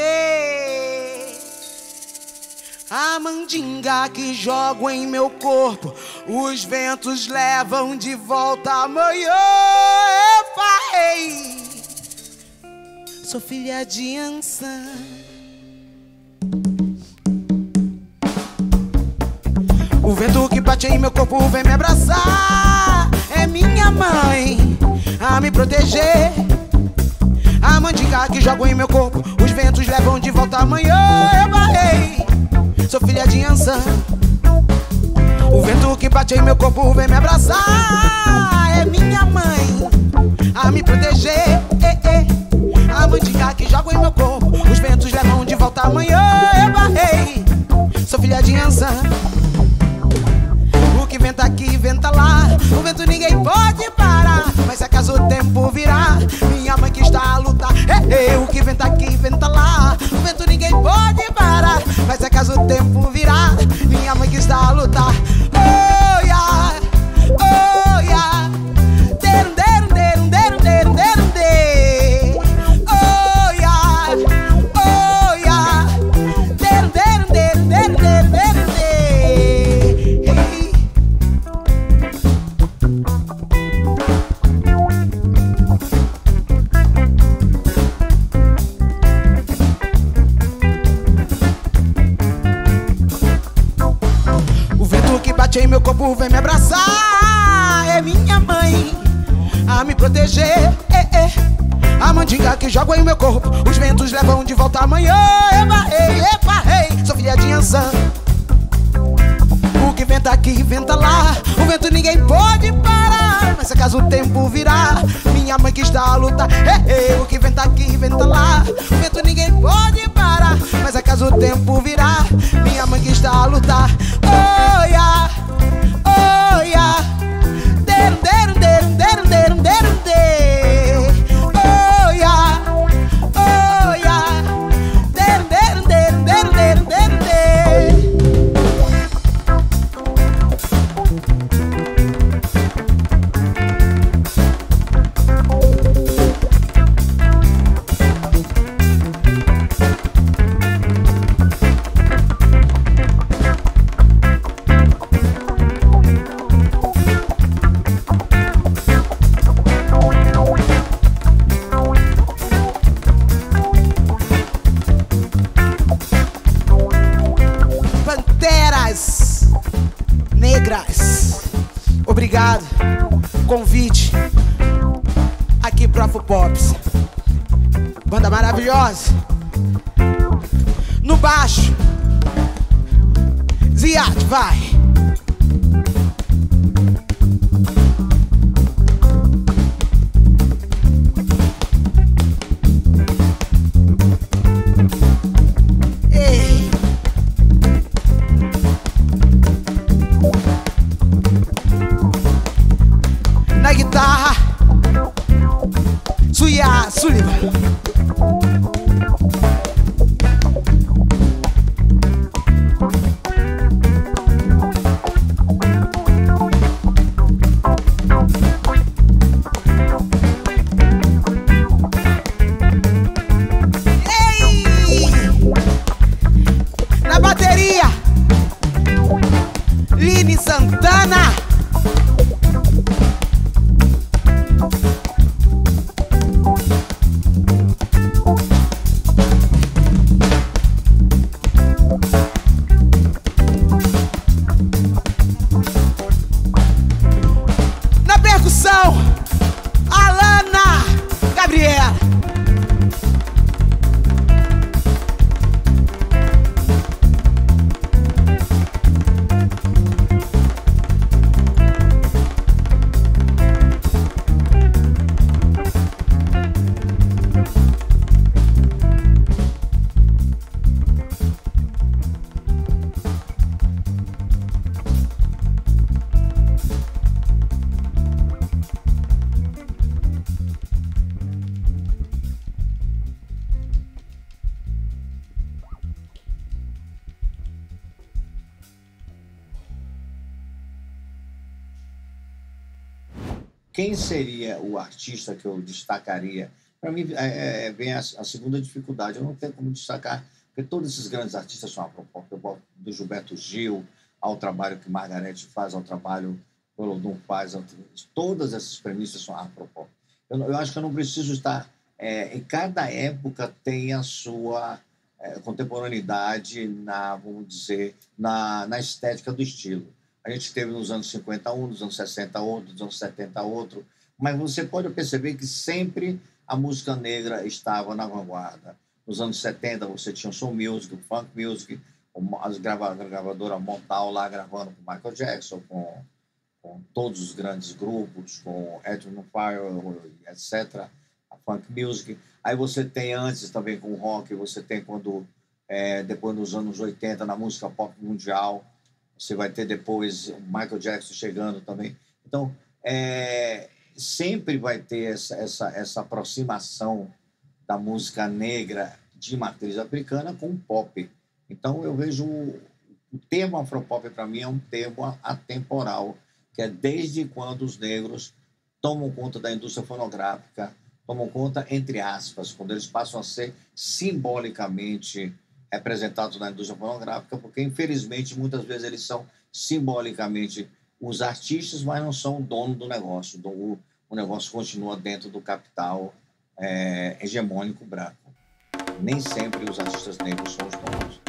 A mandinga que jogo em meu corpo, os ventos levam de volta amanhã. Epa, ei, sou filha de Ansan. O vento que bate em meu corpo vem me abraçar. É minha mãe a me proteger. A mandinga que jogo em meu corpo, os ventos levam de volta amanhã. Eu barrei, sou filha de Ansan. O vento que bate em meu corpo vem me abraçar. É minha mãe a me proteger. A mandinga que jogo em meu corpo, os ventos levam de volta amanhã. Eu barrei, sou filha de Ansan. O que venta aqui, venta lá, o vento ninguém pode parar. Mas se acaso o tempo virar, minha mãe que está a lutar. O que venta aqui, venta lá, o vento ninguém pode parar. Mas se acaso o tempo virar, minha mãe que está a lutar. Oh, yeah, oh, yeah. Derum, derum, derum, derum, derum, derum, de. Oh, yeah, oh, yeah. Derum, derum, derum, derum, derum, derum, de. Em meu corpo vem me abraçar. É minha mãe a me proteger. A mandinga que jogo em meu corpo, os ventos levam de volta amanhã. Epa, ei, sou filha de Ansan. O que venta aqui, venta lá, o vento ninguém pode parar. Mas se acaso o tempo virar, minha mãe que está a lutar. O que venta aqui, venta lá, o vento ninguém pode parar. Mas se acaso o tempo virar, minha mãe que está a lutar. Oh, yeah, oh, yeah. Derum, derum, derum, derum, derum, derum, de. Oh, yeah, oh, yeah. Derum, derum, derum, derum, derum, derum, de. Panteras Negras, obrigado, convite aqui pro Afro Pops, banda maravilhosa. No baixo, Ziad, vai. Ei. Na guitarra, Suya Sullivan. Ei! Na bateria, Lini Santana. Na percussão, Alana Gabriela. Quem seria o artista que eu destacaria Para mim, vem a segunda dificuldade. Eu não tenho como destacar, porque todos esses grandes artistas são afropop. Eu boto do Gilberto Gil ao trabalho que Margareth faz, ao trabalho que o Olodum faz. Todas essas premissas são afropop. Eu acho que eu não preciso estar... em cada época tem a sua contemporaneidade vamos dizer, na estética do estilo. A gente teve nos anos 50 um, nos anos 60 outro, nos anos 70 outro, mas você pode perceber que sempre a música negra estava na vanguarda. Nos anos 70 você tinha o soul music, o funk music, a gravadora Motown lá gravando com Michael Jackson, com todos os grandes grupos, com Earth, Wind & Fire, etc., a funk music. Aí você tem antes também com o rock, você tem depois nos anos 80 na música pop mundial, você vai ter depois o Michael Jackson chegando também. Então, sempre vai ter essa aproximação da música negra de matriz africana com o pop. Então, eu vejo o termo afropop, para mim, é um termo atemporal, que é desde quando os negros tomam conta da indústria fonográfica, tomam conta, entre aspas, quando eles passam a ser simbolicamente representados na indústria fonográfica, porque, infelizmente, muitas vezes eles são simbolicamente os artistas, mas não são o dono do negócio. O negócio continua dentro do capital hegemônico branco. Nem sempre os artistas negros são os donos.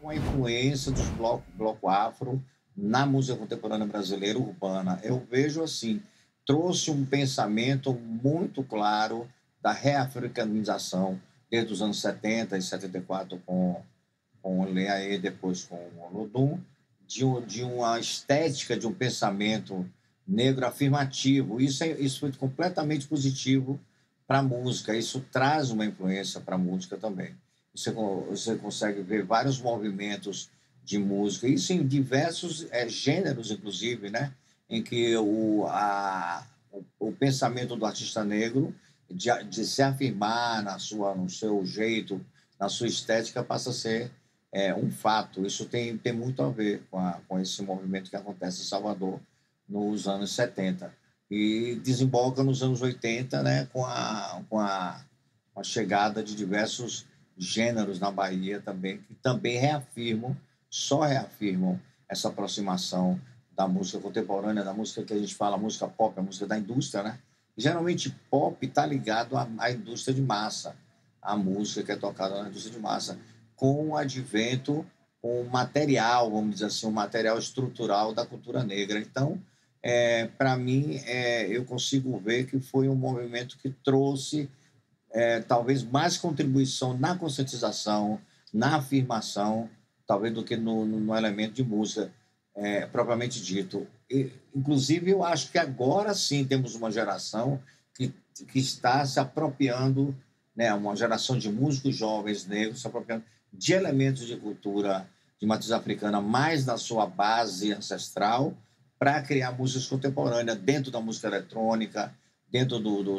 com a influência dos bloco afro na música contemporânea brasileira urbana. Eu vejo assim, trouxe um pensamento muito claro da reafricanização desde os anos 70 e 74 com o Leaê, depois com o Olodum, de uma estética, de um pensamento negro afirmativo. Isso foi completamente positivo para a música. Isso traz uma influência para a música também. Você consegue ver vários movimentos de música, isso em diversos gêneros, inclusive, né? Em que o pensamento do artista negro de se afirmar no seu jeito, na sua estética, passa a ser um fato. Isso tem muito a ver com esse movimento que acontece em Salvador nos anos 70 e desemboca nos anos 80, né? Com a chegada de diversos gêneros na Bahia também, que também só reafirmam essa aproximação da música contemporânea, da música que a gente fala, música pop, a música da indústria, né? Geralmente pop está ligado à indústria de massa, a música que é tocada na indústria de massa, com o advento, com o material, vamos dizer assim, o material estrutural da cultura negra. Então, para mim, eu consigo ver que foi um movimento que trouxe talvez mais contribuição na conscientização, na afirmação, talvez do que no elemento de música propriamente dito. Inclusive, eu acho que agora sim temos uma geração que está se apropriando, né, uma geração de músicos jovens negros se apropriando de elementos de cultura de matriz africana, mais na sua base ancestral, para criar músicas contemporâneas dentro da música eletrônica, dentro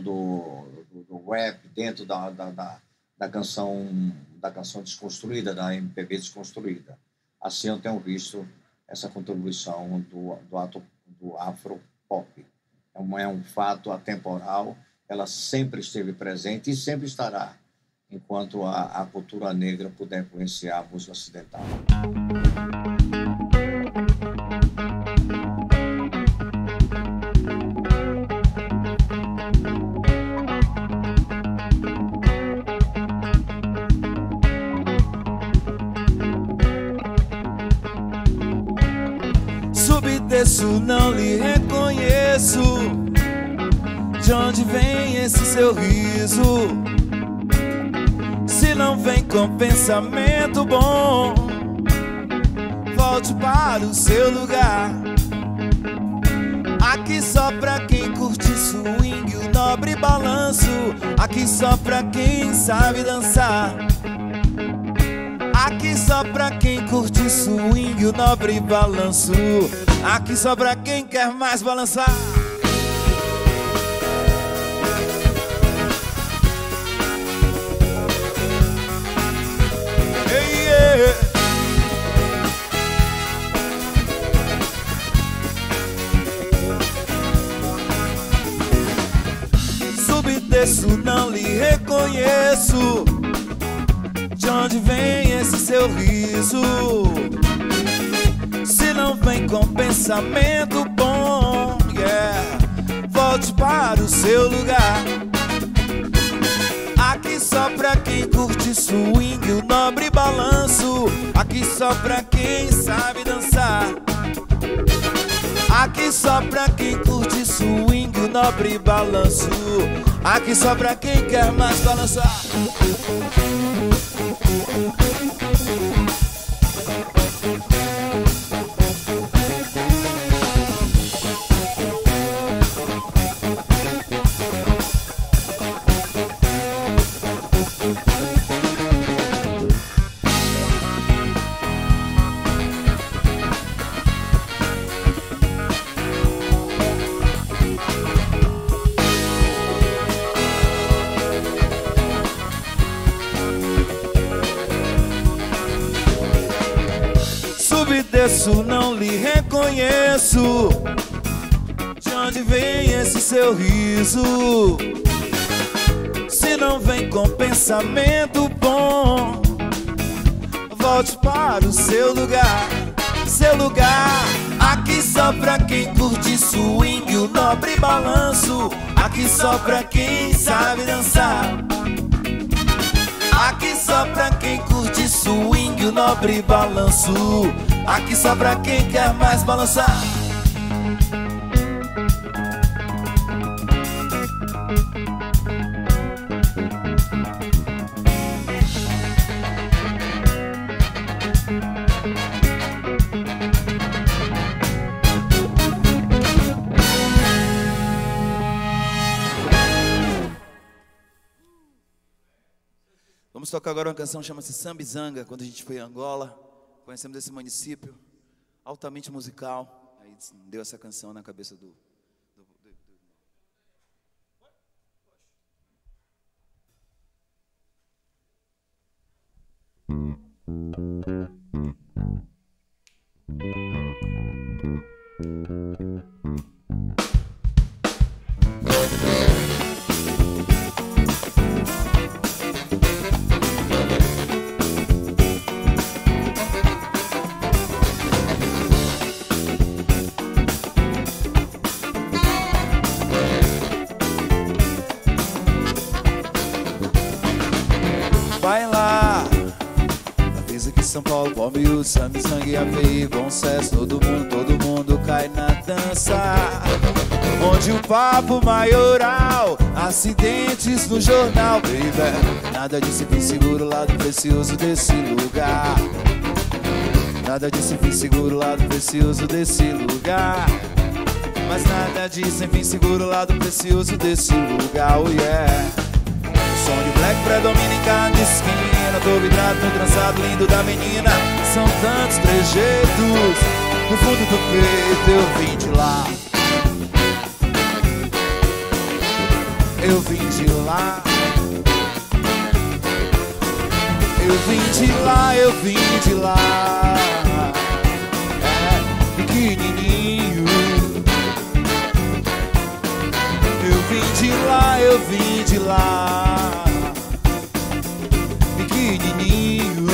do rap, dentro da canção desconstruída, da MPB desconstruída. Assim eu tenho visto essa contribuição do afro-pop. É um fato atemporal, ela sempre esteve presente e sempre estará, enquanto a cultura negra puder influenciar a música ocidental. Subdesço, não lhe reconheço. De onde vem esse seu riso? Se não vem com pensamento bom, volte para o seu lugar. Aqui só pra quem curte swing, o nobre balanço. Aqui só pra quem sabe dançar. Aqui só pra quem curte swing, o nobre balanço. Aqui só pra quem quer mais balançar. Hey, yeah. Subdesço, não lhe reconheço. De onde vem esse seu riso? Se não vem com pensamento bom, yeah, volte para o seu lugar. Aqui só pra quem curte swing, o nobre balanço. Aqui só pra quem sabe dançar. Aqui só pra quem curte swing, o nobre balanço. Aqui só pra quem quer mais balançar. Subdesço, não lhe reconheço. De onde vem esse seu riso? Se não vem com pensamento bom, volte para o seu lugar. Seu lugar. Aqui só pra quem curte swing, o nobre balanço. Aqui só pra quem sabe dançar. Aqui só pra quem curte swing, segue o nobre balanço. Aqui só pra quem quer mais balançar. Vamos tocar agora uma canção que chama-se Sambizanga. Quando a gente foi em Angola, conhecemos esse município altamente musical. Aí deu essa canção na cabeça do... Vai lá, avisa que São Paulo, Palme, o Sambizanga, Ave, bom sucesso, todo mundo cai na dança. Onde o papo maioral, acidentes no jornal, baby. Nada de se vir seguro, lado precioso desse lugar. Nada de se vir seguro, lado precioso desse lugar. Mas nada de se vir seguro, lado precioso desse lugar, oh yeah. Som de black predomina em cada esquina. Tô vidrado no trançado lindo da menina. São tantos trejeitos. No fundo do peito eu vim de lá. Eu vim de lá. Eu vim de lá, eu vim de lá. É, pequenininho. Eu vim de lá, eu vim de lá. Pequenininho.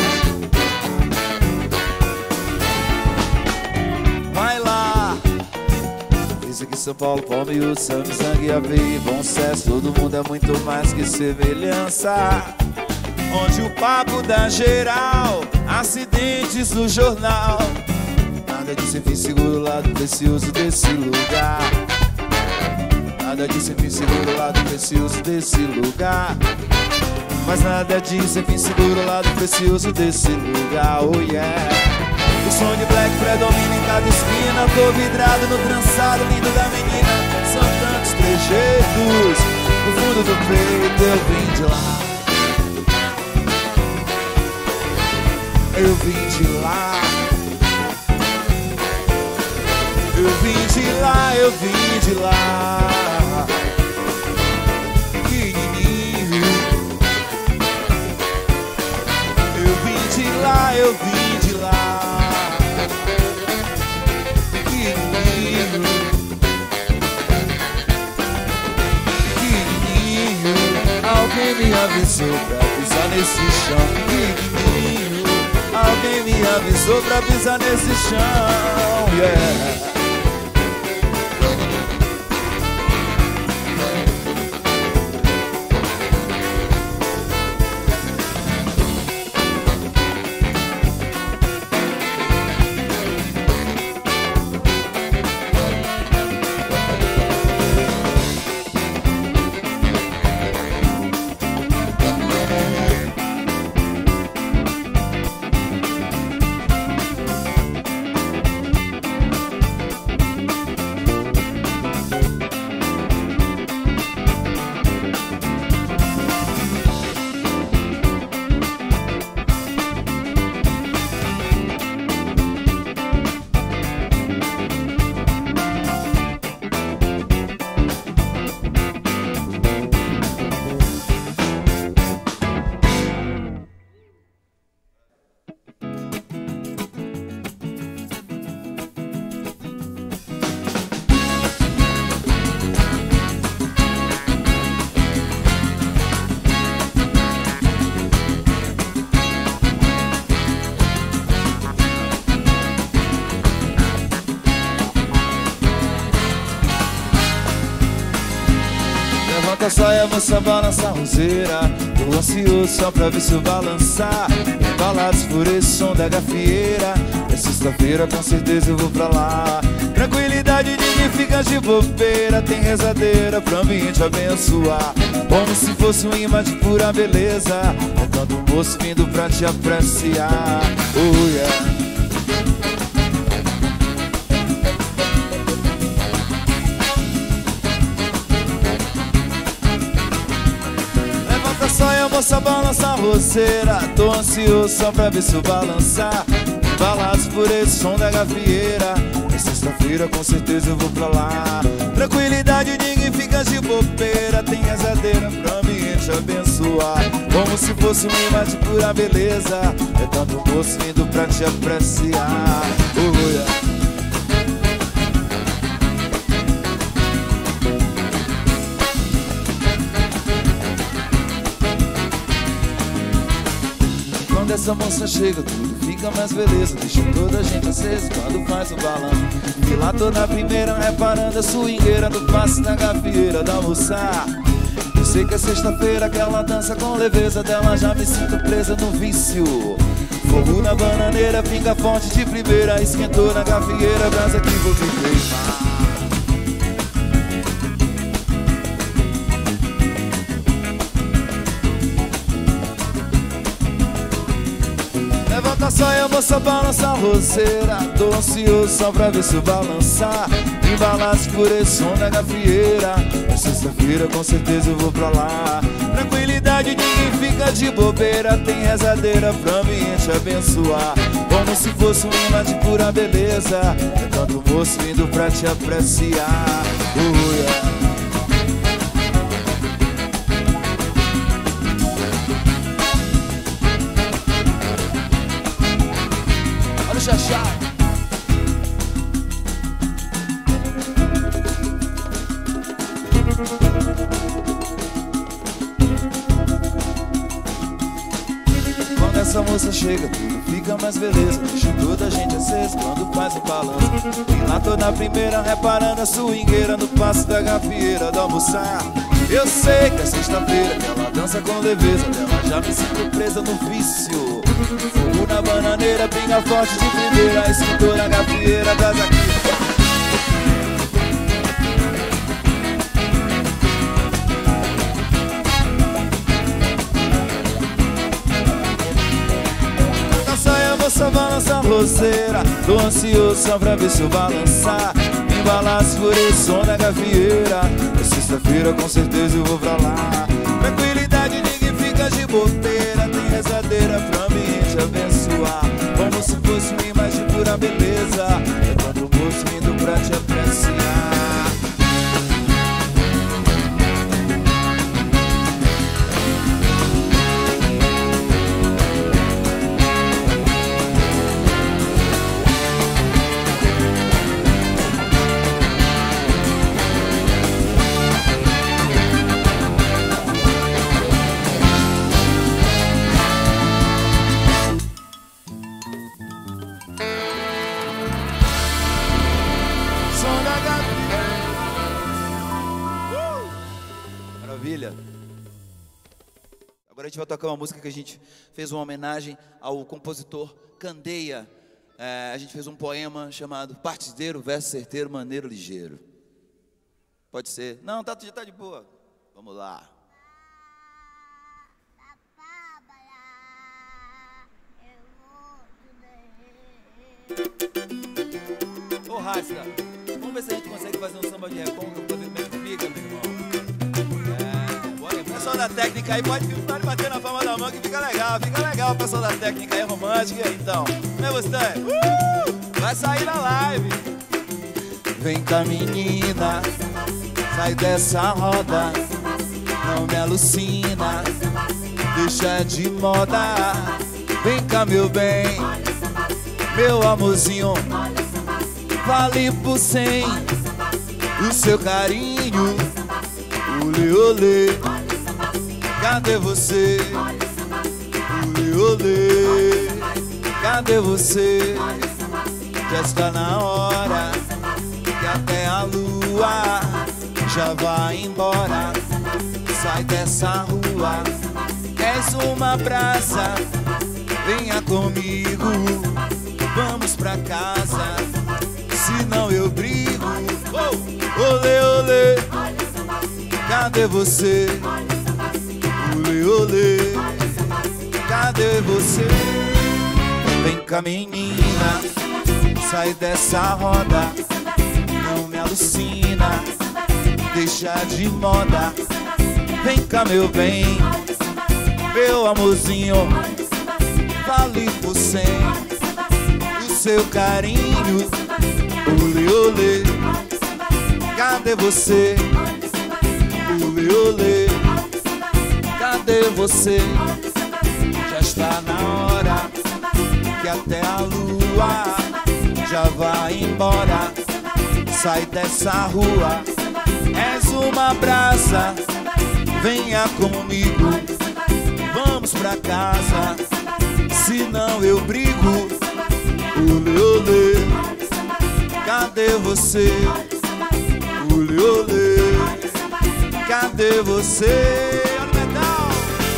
Vai lá. Isso aqui São Paulo, Palme, o Sambizanga, Ave, bom sucesso, todo mundo é muito mais que semelhança. Onde o papo dá geral, acidentes no jornal. Nada de ser seguro, lado precioso desse lugar. Nada de ser seguro, lado precioso desse lugar. Mas nada de ser seguro, lado precioso desse lugar, oh yeah. O som de black predomina em cada esquina. Tô vidrado no trançado lindo da menina. São tantos trejeitos. No fundo do peito eu vim de lá. Eu vim de lá. Eu vim de lá, eu vim de lá. Pequenininho. Eu vim de lá, eu vim de lá. Pequenininho. Pequenininho. Alguém me avisou pra pisar nesse chão. Pequenininho. Alguém me avisou pra pisar nesse chão, yeah. Levanta a saia, moça, balança a roseira. Tô ansioso só pra ver se eu balançar. Embalados por esse som da gafieira. É sexta-feira, com certeza eu vou pra lá. Tranquilidade, ninguém fica de bobeira. Tem rezadeira pro ambiente abençoar. Como se fosse um imã de pura beleza. É tanto moço vindo pra te apreciar. Oh yeah. Levanta a saia, moça, balança a roseira. Tô ansioso só pra ver se eu balançar. Embalados por esse som da gafieira. É sexta-feira, com certeza eu vou pra lá. Tranquilidade, ninguém fica de bobeira. Tem rezadeira pra ambiente abençoar. Como se fosse um imã de pura beleza. É tanto moço vindo pra te apreciar. Oh yeah. Quando essa moça chega, tudo fica mais beleza. Deixa toda a gente acesa quando faz o balanço. E lá tô na primeira, reparando a swingueira no passo da gafieira da moça. Eu sei que é sexta-feira, aquela dança com leveza dela, já me sinto presa no vício. Fogo na bananeira, pinga forte de primeira. Esquentou na gafieira, brasa que vou me queimar. Levanta a saia, moça, balança a roseira. Tô ansioso só pra ver se eu balançar. Embalados por esse som da gafieira. É sexta-feira, com certeza eu vou pra lá. Tranquilidade, ninguém fica de bobeira. Tem rezadeira pra ambiente abençoar. Como se fosse um imã de pura beleza. É tanto moço vindo pra te apreciar. Oh yeah. Xaxá. Quando essa moça chega, tudo fica mais beleza. Deixa toda a gente acesa quando faz o balanço. E lá tô na primeira, reparando a swingueira no passo da gafieira da moça. Eu sei que é sexta-feira, que ela dança com leveza dela, já me sinto presa no vício. Fogo na bananeira, pinga forte de primeira. Esquentou na gafieira, das aqui. Na saia, moça, balança a roseira. Tô ansioso só pra ver se eu balançar. Embalados por esse som da gafieira. É sexta-feira, com certeza eu vou pra lá. Tranquilidade, ninguém fica de bobeira. Tem rezadeira pra ambiente abençoar. Como se fosse uma imagem de pura beleza. É quando o moço vindo pra te apreciar. Maravilha. Agora a gente vai tocar uma música que a gente fez uma homenagem ao compositor Candeia. A gente fez um poema chamado Partideiro, verso certeiro, maneiro, ligeiro. Pode ser? Não, já tá de boa. Vamos lá. Ô Rasta, vamos ver se a gente consegue fazer um samba de recôncavo pra ver como é que fica, meu irmão. O pessoal da técnica aí pode bater na palma da mão que fica legal. O pessoal da técnica aí romântica, então. Né, você? Vai sair na live. Vem cá, menina, sai dessa roda, não me alucina, deixa de moda. Vem cá, meu bem, meu amorzinho, vale por 100 o seu carinho. Olê, olê, cadê você? Olê, olê, cadê você? Já está na hora que até a lua já vai embora. sai dessa rua. És uma brasa, venha comigo. Vamos pra casa, senão eu brigo. Olê, olê, cadê você? Olê, olê, cadê você? Vem cá, menina, sai dessa roda. Não me alucina, deixa de moda. Vem cá, meu bem, meu amorzinho, vale por 100 o seu carinho. Olê, olê, cadê você? Olê, olê, cadê você? Já está na hora que até a lua já vai embora. Sai dessa rua, és uma brasa, venha comigo. Vamos pra casa, senão eu brigo. Olê, olê, cadê você? Olê, olê, cadê você? Olha o metal!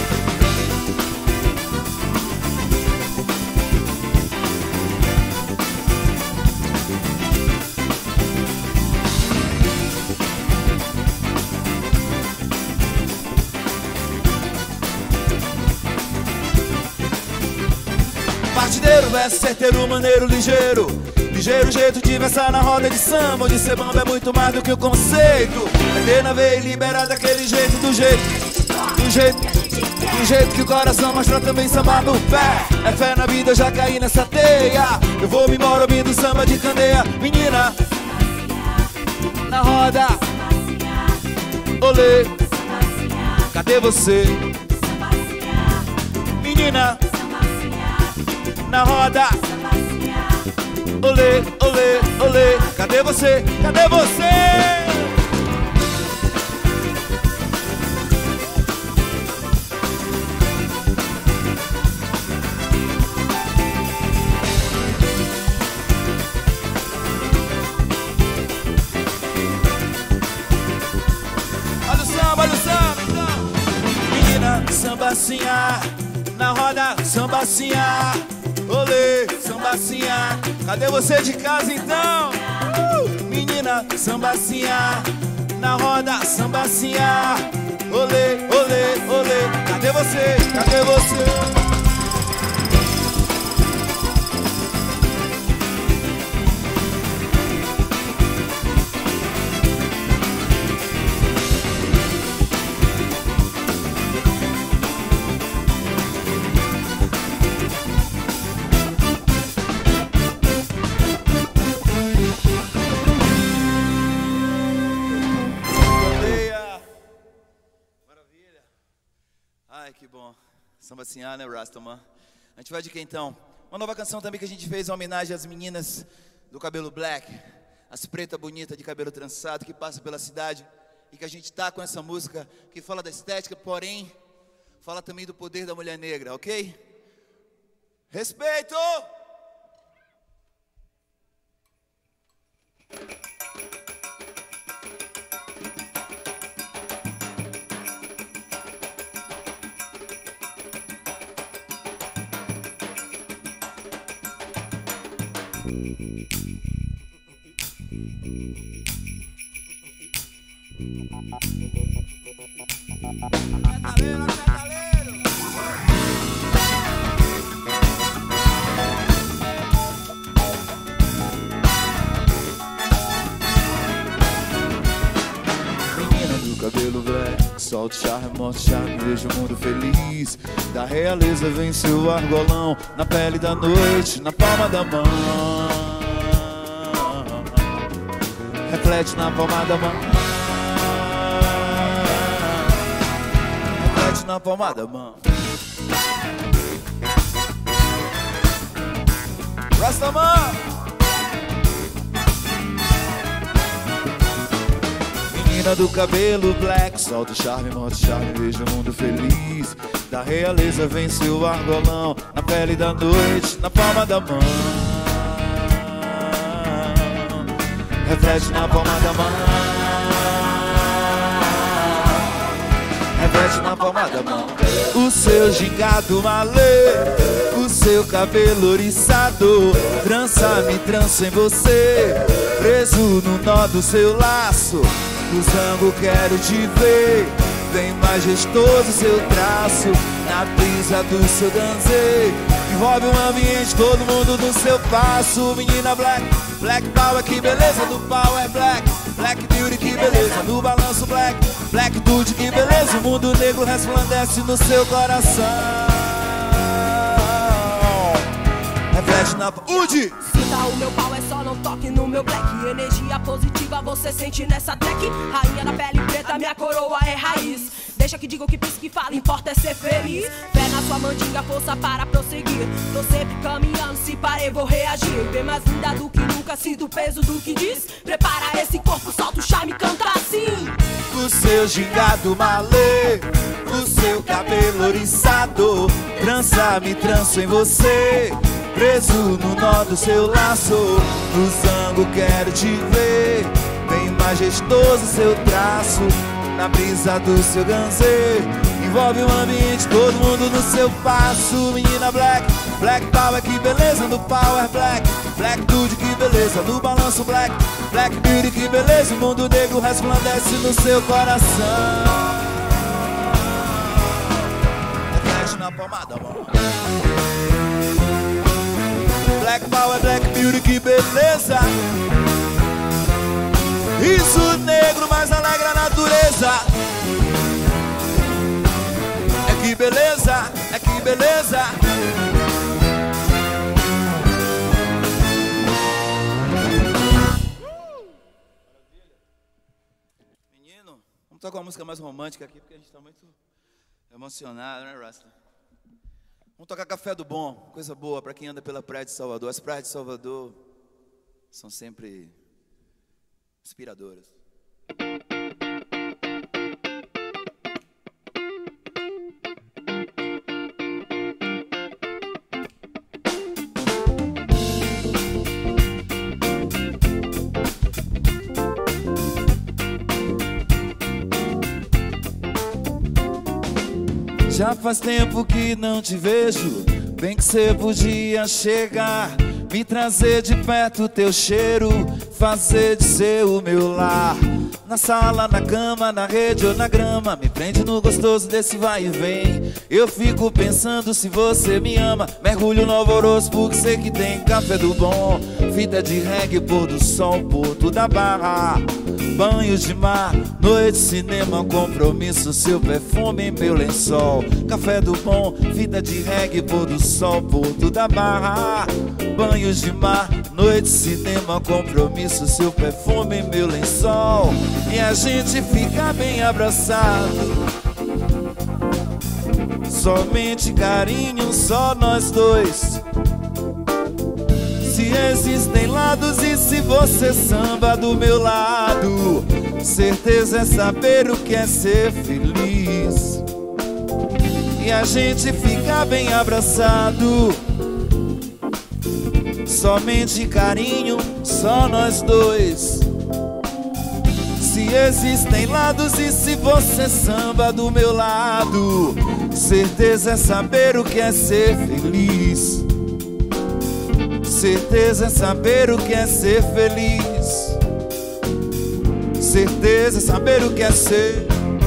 Partideiro, verso certeiro, maneiro, ligeiro. Ligeiro jeito de versar na roda de samba, onde ser bamba é muito mais do que o conceito. É ter na veia e liberar daquele jeito, do jeito que o coração mostra também samba no pé. É fé na vida, eu já caí nessa teia. Eu vou me embora ouvindo samba de candeia. Menina, na roda, olê, cadê você? Menina, na roda, olê, olê, olê, cadê você? Cadê você? Olha o samba, então. Menina, sambacinha, na roda, sambacinha. Olê, sambacinha, cadê você de casa então? Menina, sambacinha, na roda, sambacinha. Olê, olê, olê, cadê você? Cadê você? Ai, que bom. Samba assim, né, Rastaman? A gente vai de quem então? Uma nova canção também que a gente fez em homenagem às meninas do cabelo black, as pretas bonitas de cabelo trançado que passam pela cidade e que a gente tá com essa música que fala da estética, porém fala também do poder da mulher negra, ok? Respeito! Menina do cabelo black, solta o charme, mostra o charme, vejo o mundo feliz. Da realeza vem seu argolão, na pele da noite, na palma da mão. Reflete na palma da mão. Reflete na palma da mão. Rastaman! Menina do cabelo black, solta o charme, mostra o charme, vejo o mundo feliz. Da realeza vem seu argolão, na pele da noite, na palma da mão. Reflete na palma da mão. reflete na palma da mão. O seu gingado malê, o seu cabelo oriçado, trança, me trança em você, preso no nó do seu laço. No zango quero te ver, bem majestoso seu traço, na brisa do seu dançar. Envolve o ambiente, todo mundo no seu passo. Menina black, black power, que beleza do power black. Black beauty, que beleza do balanço black. Black dude, que beleza, o mundo negro resplandece no seu coração. Reflete na... Ude! Sinta o meu pau, é só não toque no meu black. Energia positiva você sente nessa track. Rainha da pele preta, minha coroa é raiz. Deixa que diga o que pensa, que fala, importa é ser feliz. Fé na sua mandinga, força para prosseguir. Tô sempre caminhando, se parei vou reagir. Bem mais linda do que nunca, sinto o peso do que diz. Prepara esse corpo, solta o charme, canta assim. O seu gingado malê, o seu cabelo oriçado, trança, me tranço em você, preso no nó do seu laço. No zango quero te ver, bem majestoso seu traço, na brisa do seu ganzê. Envolve o ambiente, todo mundo no seu passo. Menina black, black power, que beleza do power black. Black dude, que beleza do balanço black. Black beauty, que beleza, o mundo negro resplandece no seu coração. Reflete na palma da mão. Black power, black beauty, que beleza. Isso negro, mas alegra a natureza. É que beleza, é que beleza. Menino, vamos tocar uma música mais romântica aqui, porque a gente tá muito emocionado, né, Rasta? Vamos tocar Café do Bom, coisa boa pra quem anda pela praia de Salvador. As praias de Salvador são sempre inspiradoras. Já faz tempo que não te vejo, bem que cê podia chegar, me trazer de perto teu cheiro, fazer de ser o meu lar. Na sala, na cama, na rede ou na grama, me prende no gostoso desse vai e vem. Eu fico pensando se você me ama, mergulho no alvoroço porque sei que tem café do bom. Fita de reggae, pôr do sol, Porto da Barra, banhos de mar, noite, cinema, compromisso, seu perfume em meu lençol. Café do bom, fita de reggae, pôr do sol, Porto da Barra, banhos de mar, noite, cinema, compromisso, seu perfume em meu lençol. E a gente fica bem abraçado, somente carinho, só nós dois. Se existem lados e se você samba do meu lado, certeza é saber o que é ser feliz. E a gente fica bem abraçado, somente carinho, só nós dois. Se existem lados e se você samba do meu lado, certeza é saber o que é ser feliz. Certeza é saber o que é ser feliz. Certeza é saber o que é ser.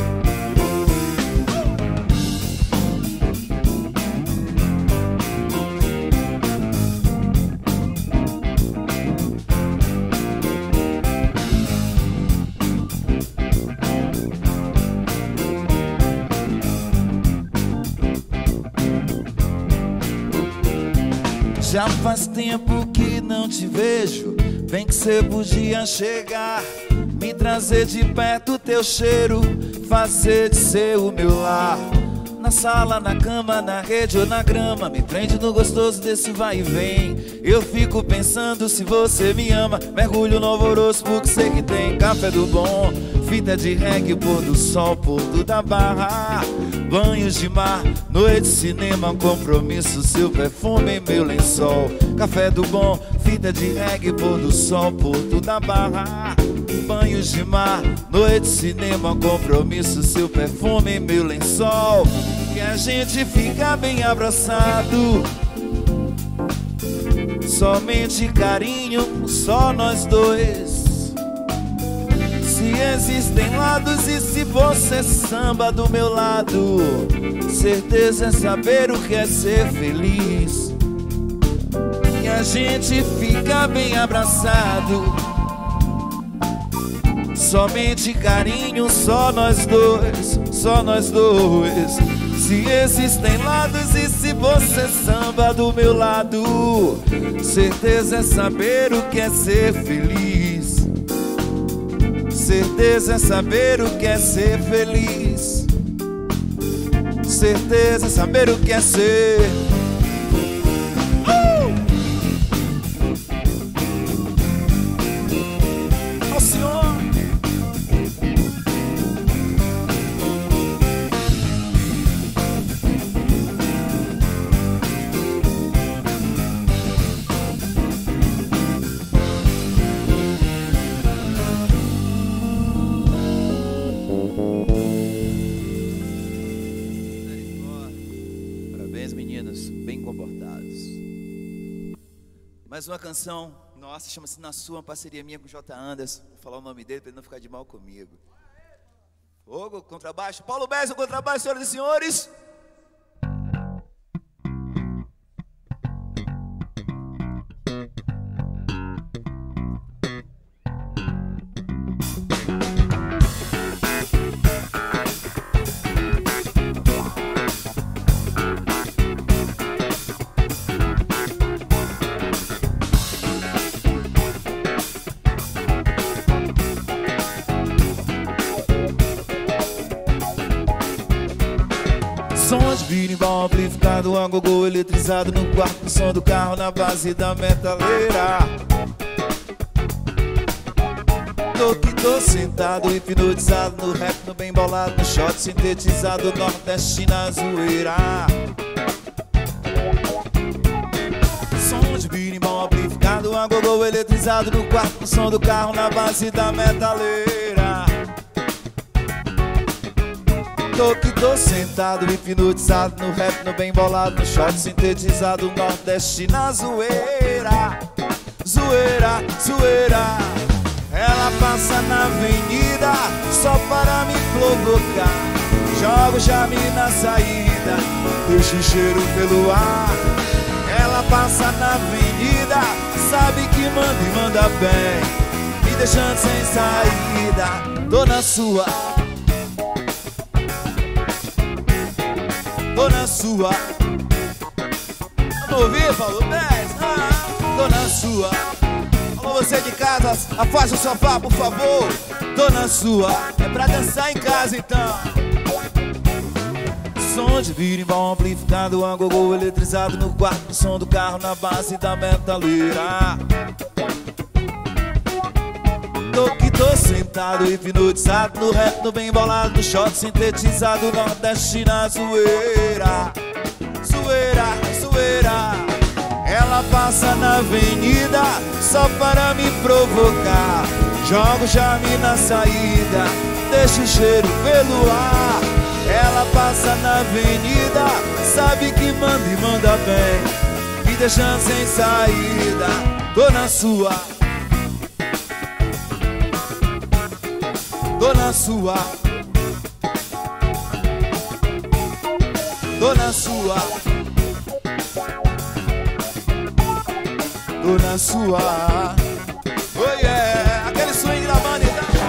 Já faz tempo que não te vejo, bem que cê podia chegar, me trazer de perto teu cheiro, fazer de ser o meu lar. Na sala, na cama, na rede ou na grama, me prende no gostoso desse vai e vem. Eu fico pensando se você me ama, mergulho no alvoroço porque sei que tem café do bom. Fita de reggae, pôr do sol, Porto da Barra, banhos de mar, noite, cinema, compromisso, seu perfume em meu lençol. Café do bom, fita de reggae, pôr do sol, Porto da Barra, banhos de mar, noite, cinema, compromisso, seu perfume, meu lençol, que a gente fica bem abraçado. Somente carinho, só nós dois. Se existem lados e se você samba do meu lado, certeza é saber o que é ser feliz. E a gente fica bem abraçado. Somente carinho, só nós dois, só nós dois. Se existem lados e se você samba do meu lado, certeza é saber o que é ser feliz. Certeza é saber o que é ser feliz. Certeza é saber o que é ser. Ó Senhor. Mais uma canção nossa, chama-se Na Sua, uma parceria minha com o J. Anderson. Vou falar o nome dele para ele não ficar de mal comigo. Fogo, contrabaixo. Paulo Bez, o contrabaixo, senhoras e senhores. Som de birimbau amplificado, a gogô eletrizado no quarto, o som do carro na base da metaleira. Tô sentado, hipnotizado no rap, no bem bolado, no shot sintetizado, nordeste na zoeira. Som de birimbau amplificado, a gogô eletrizado no quarto, o som do carro na base da metaleira. Tô sentado, hipnotizado no rap, no bem bolado, no shot sintetizado, nordeste na zoeira. Zoeira, zoeira. Ela passa na avenida só para me provocar. Jogo chave na saída, deixo o cheiro pelo ar. Ela passa na avenida, sabe que manda e manda bem, me deixando sem saída. Tô na sua, tô na sua. Vamos ouvir, Paulo Bez? Tô na sua. Alô, você de casa, afaste o sofá, por favor. Tô na sua. É pra dançar em casa, então. Som de birimbau amplificado, a gogô eletrizado no quarto, o som do carro na base da metaleira. Tô sentado, hipnotizado no rap, no bem bolado, no shot sintetizado, nordeste na zoeira. Zoeira, zoeira. Ela passa na avenida só para me provocar. Jogo chave na saída, deixo o cheiro pelo ar. Ela passa na avenida, sabe que manda e manda bem, me deixando sem saída. Tô na sua, tô na sua, tô na sua, tô na sua. Oh yeah, aquele swing da banda.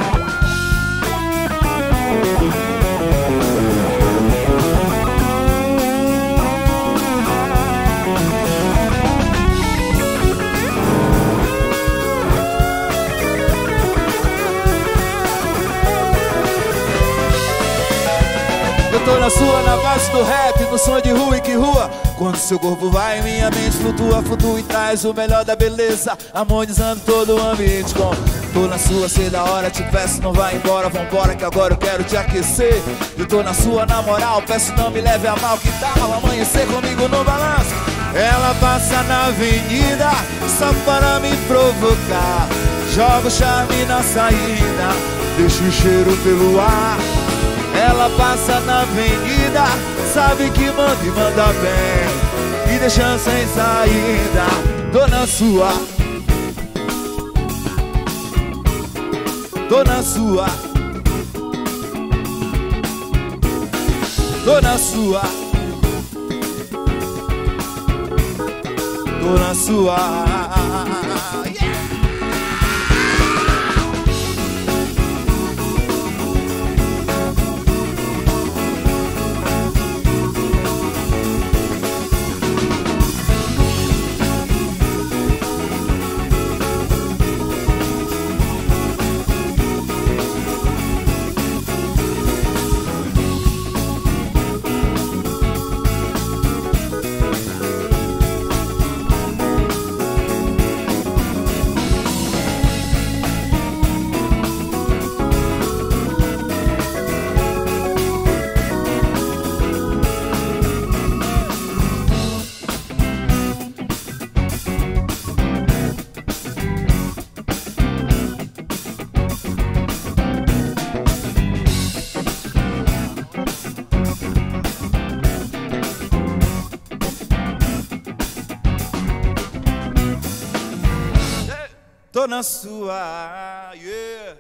Tô na sua, na base do rap, no som de rua e que rua. Quando seu corpo vai, minha mente flutua, flutua e traz o melhor da beleza, harmonizando todo o ambiente com. Tô na sua, sei da hora, te peço não vai embora, vambora que agora eu quero te aquecer. Eu tô na sua, na moral, peço não me leve a mal, que tal amanhecer comigo no balanço? Ela passa na avenida só para me provocar. Joga o charme na saída, deixa o cheiro pelo ar. Ela passa na avenida, sabe que manda e manda bem, me deixa sem saída. Tô na sua, tô na sua, tô na sua, tô na sua. Tô na sua, yeah.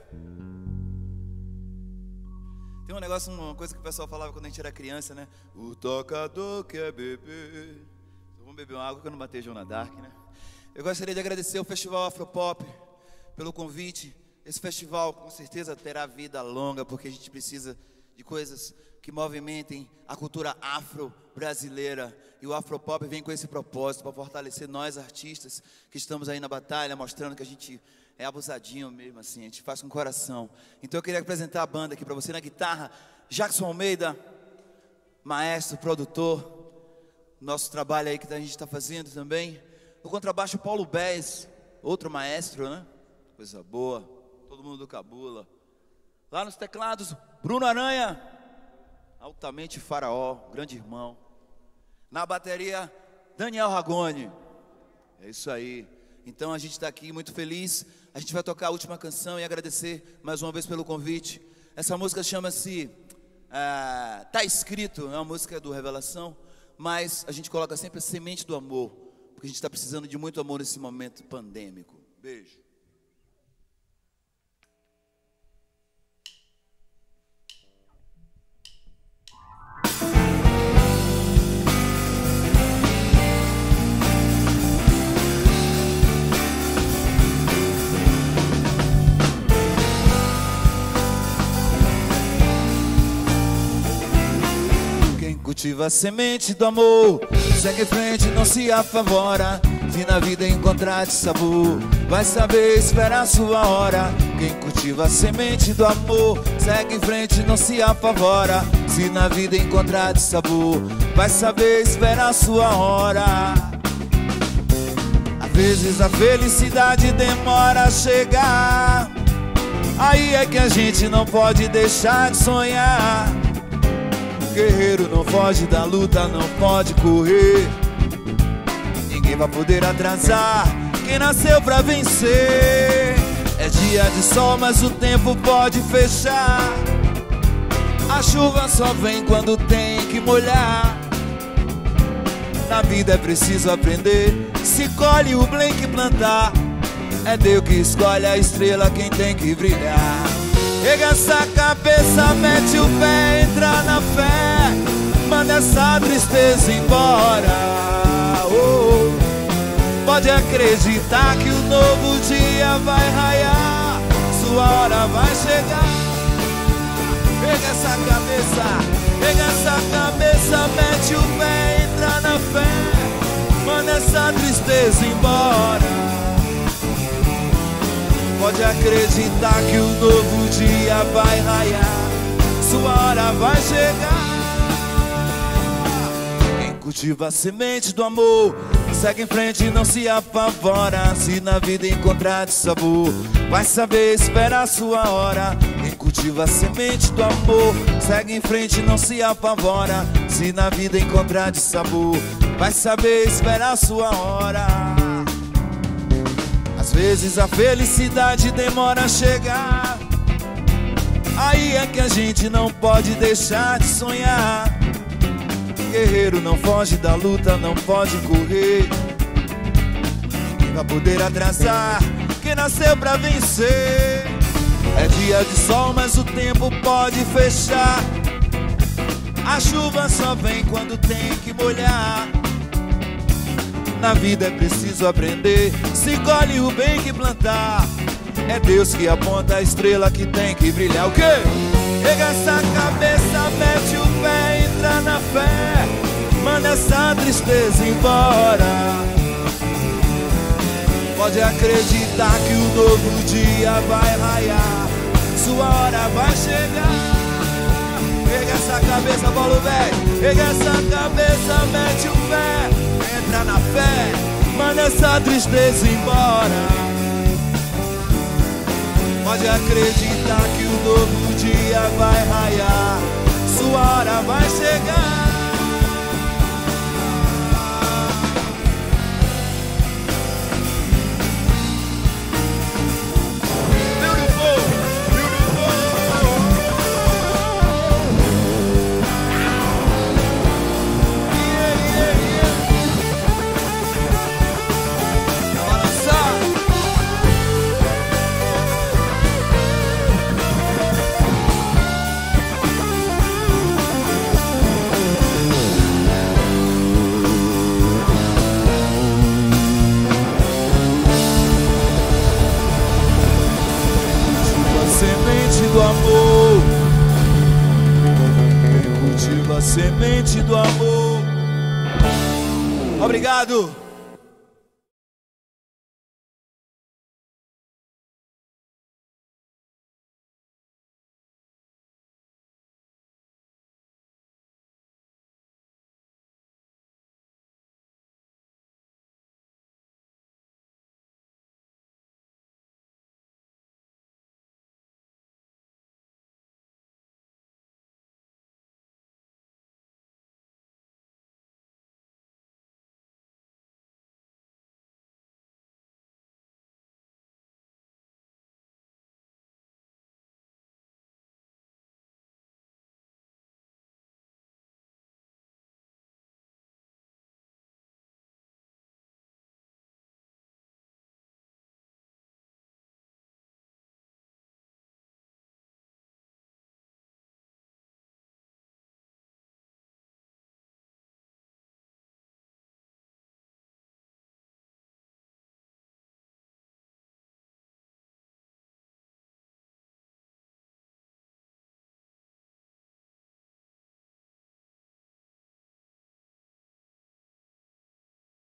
Tem um negócio, uma coisa que o pessoal falava quando a gente era criança, né? O tocador quer beber. Então, vamos beber uma água que eu não batei Joana Dark, né? Eu gostaria de agradecer ao Festival Afropop pelo convite. Esse festival com certeza terá vida longa, porque a gente precisa de coisas que movimentem a cultura afro-brasileira. E o Afropop vem com esse propósito, para fortalecer nós artistas que estamos aí na batalha, mostrando que a gente é abusadinho mesmo, assim, a gente faz com o coração. Então eu queria apresentar a banda aqui para você. Na guitarra, Jackson Almeida, maestro, produtor, nosso trabalho aí que a gente está fazendo também. No contrabaixo, Paulo Bez, outro maestro, né? Coisa boa, todo mundo do Cabula. Lá nos teclados, Bruno Aranha, altamente faraó, grande irmão. Na bateria, Daniel Ragone. É isso aí. Então a gente está aqui muito feliz. A gente vai tocar a última canção e agradecer mais uma vez pelo convite. Essa música chama-se Tá Escrito, é uma música do Revelação, mas a gente coloca sempre a semente do amor, porque a gente está precisando de muito amor nesse momento pandêmico. Beijo. Cultiva a semente do amor, segue em frente, não se apavora. Se na vida encontrar de sabor, vai saber esperar a sua hora. Quem cultiva a semente do amor, segue em frente, não se apavora. Se na vida encontrar de sabor, vai saber esperar a sua hora. Às vezes a felicidade demora a chegar, aí é que a gente não pode deixar de sonhar. Guerreiro não foge da luta, não pode correr. Ninguém vai poder atrasar quem nasceu pra vencer. É dia de sol, mas o tempo pode fechar. A chuva só vem quando tem que molhar. Na vida é preciso aprender, se colhe o bem que plantar. É Deus que escolhe a estrela, quem tem que brilhar. Pega essa cabeça, mete o pé, entra na fé, manda essa tristeza embora. Pode acreditar que o novo dia vai raiar, sua hora vai chegar. Pega essa cabeça, mete o pé, entra na fé, manda essa tristeza embora. Pode acreditar que o novo dia vai raiar, sua hora vai chegar. Quem cultiva a semente do amor, segue em frente e não se apavora. Se na vida encontrar de sabor, vai saber esperar a sua hora. Quem cultiva a semente do amor, segue em frente e não se apavora. Se na vida encontrar de sabor, vai saber esperar a sua hora. Às vezes a felicidade demora a chegar, aí é que a gente não pode deixar de sonhar. Guerreiro não foge da luta, não pode correr. Ninguém vai poder atrasar quem nasceu pra vencer. É dia de sol, mas o tempo pode fechar. A chuva só vem quando tem que molhar. Na vida é preciso aprender, se colhe o bem que plantar. É Deus que aponta a estrela que tem que brilhar. O quê? Pega essa cabeça, mete o pé, entra na fé, manda essa tristeza embora. Pode acreditar que o novo dia vai raiar, sua hora vai chegar. Pega essa cabeça, bolo velho, pega essa cabeça, mete o pé, entra na fé, manda essa tristeza embora. Pode acreditar que o novo dia vai raiar, sua hora vai chegar. Do amor, cultiva a semente do amor. Obrigado.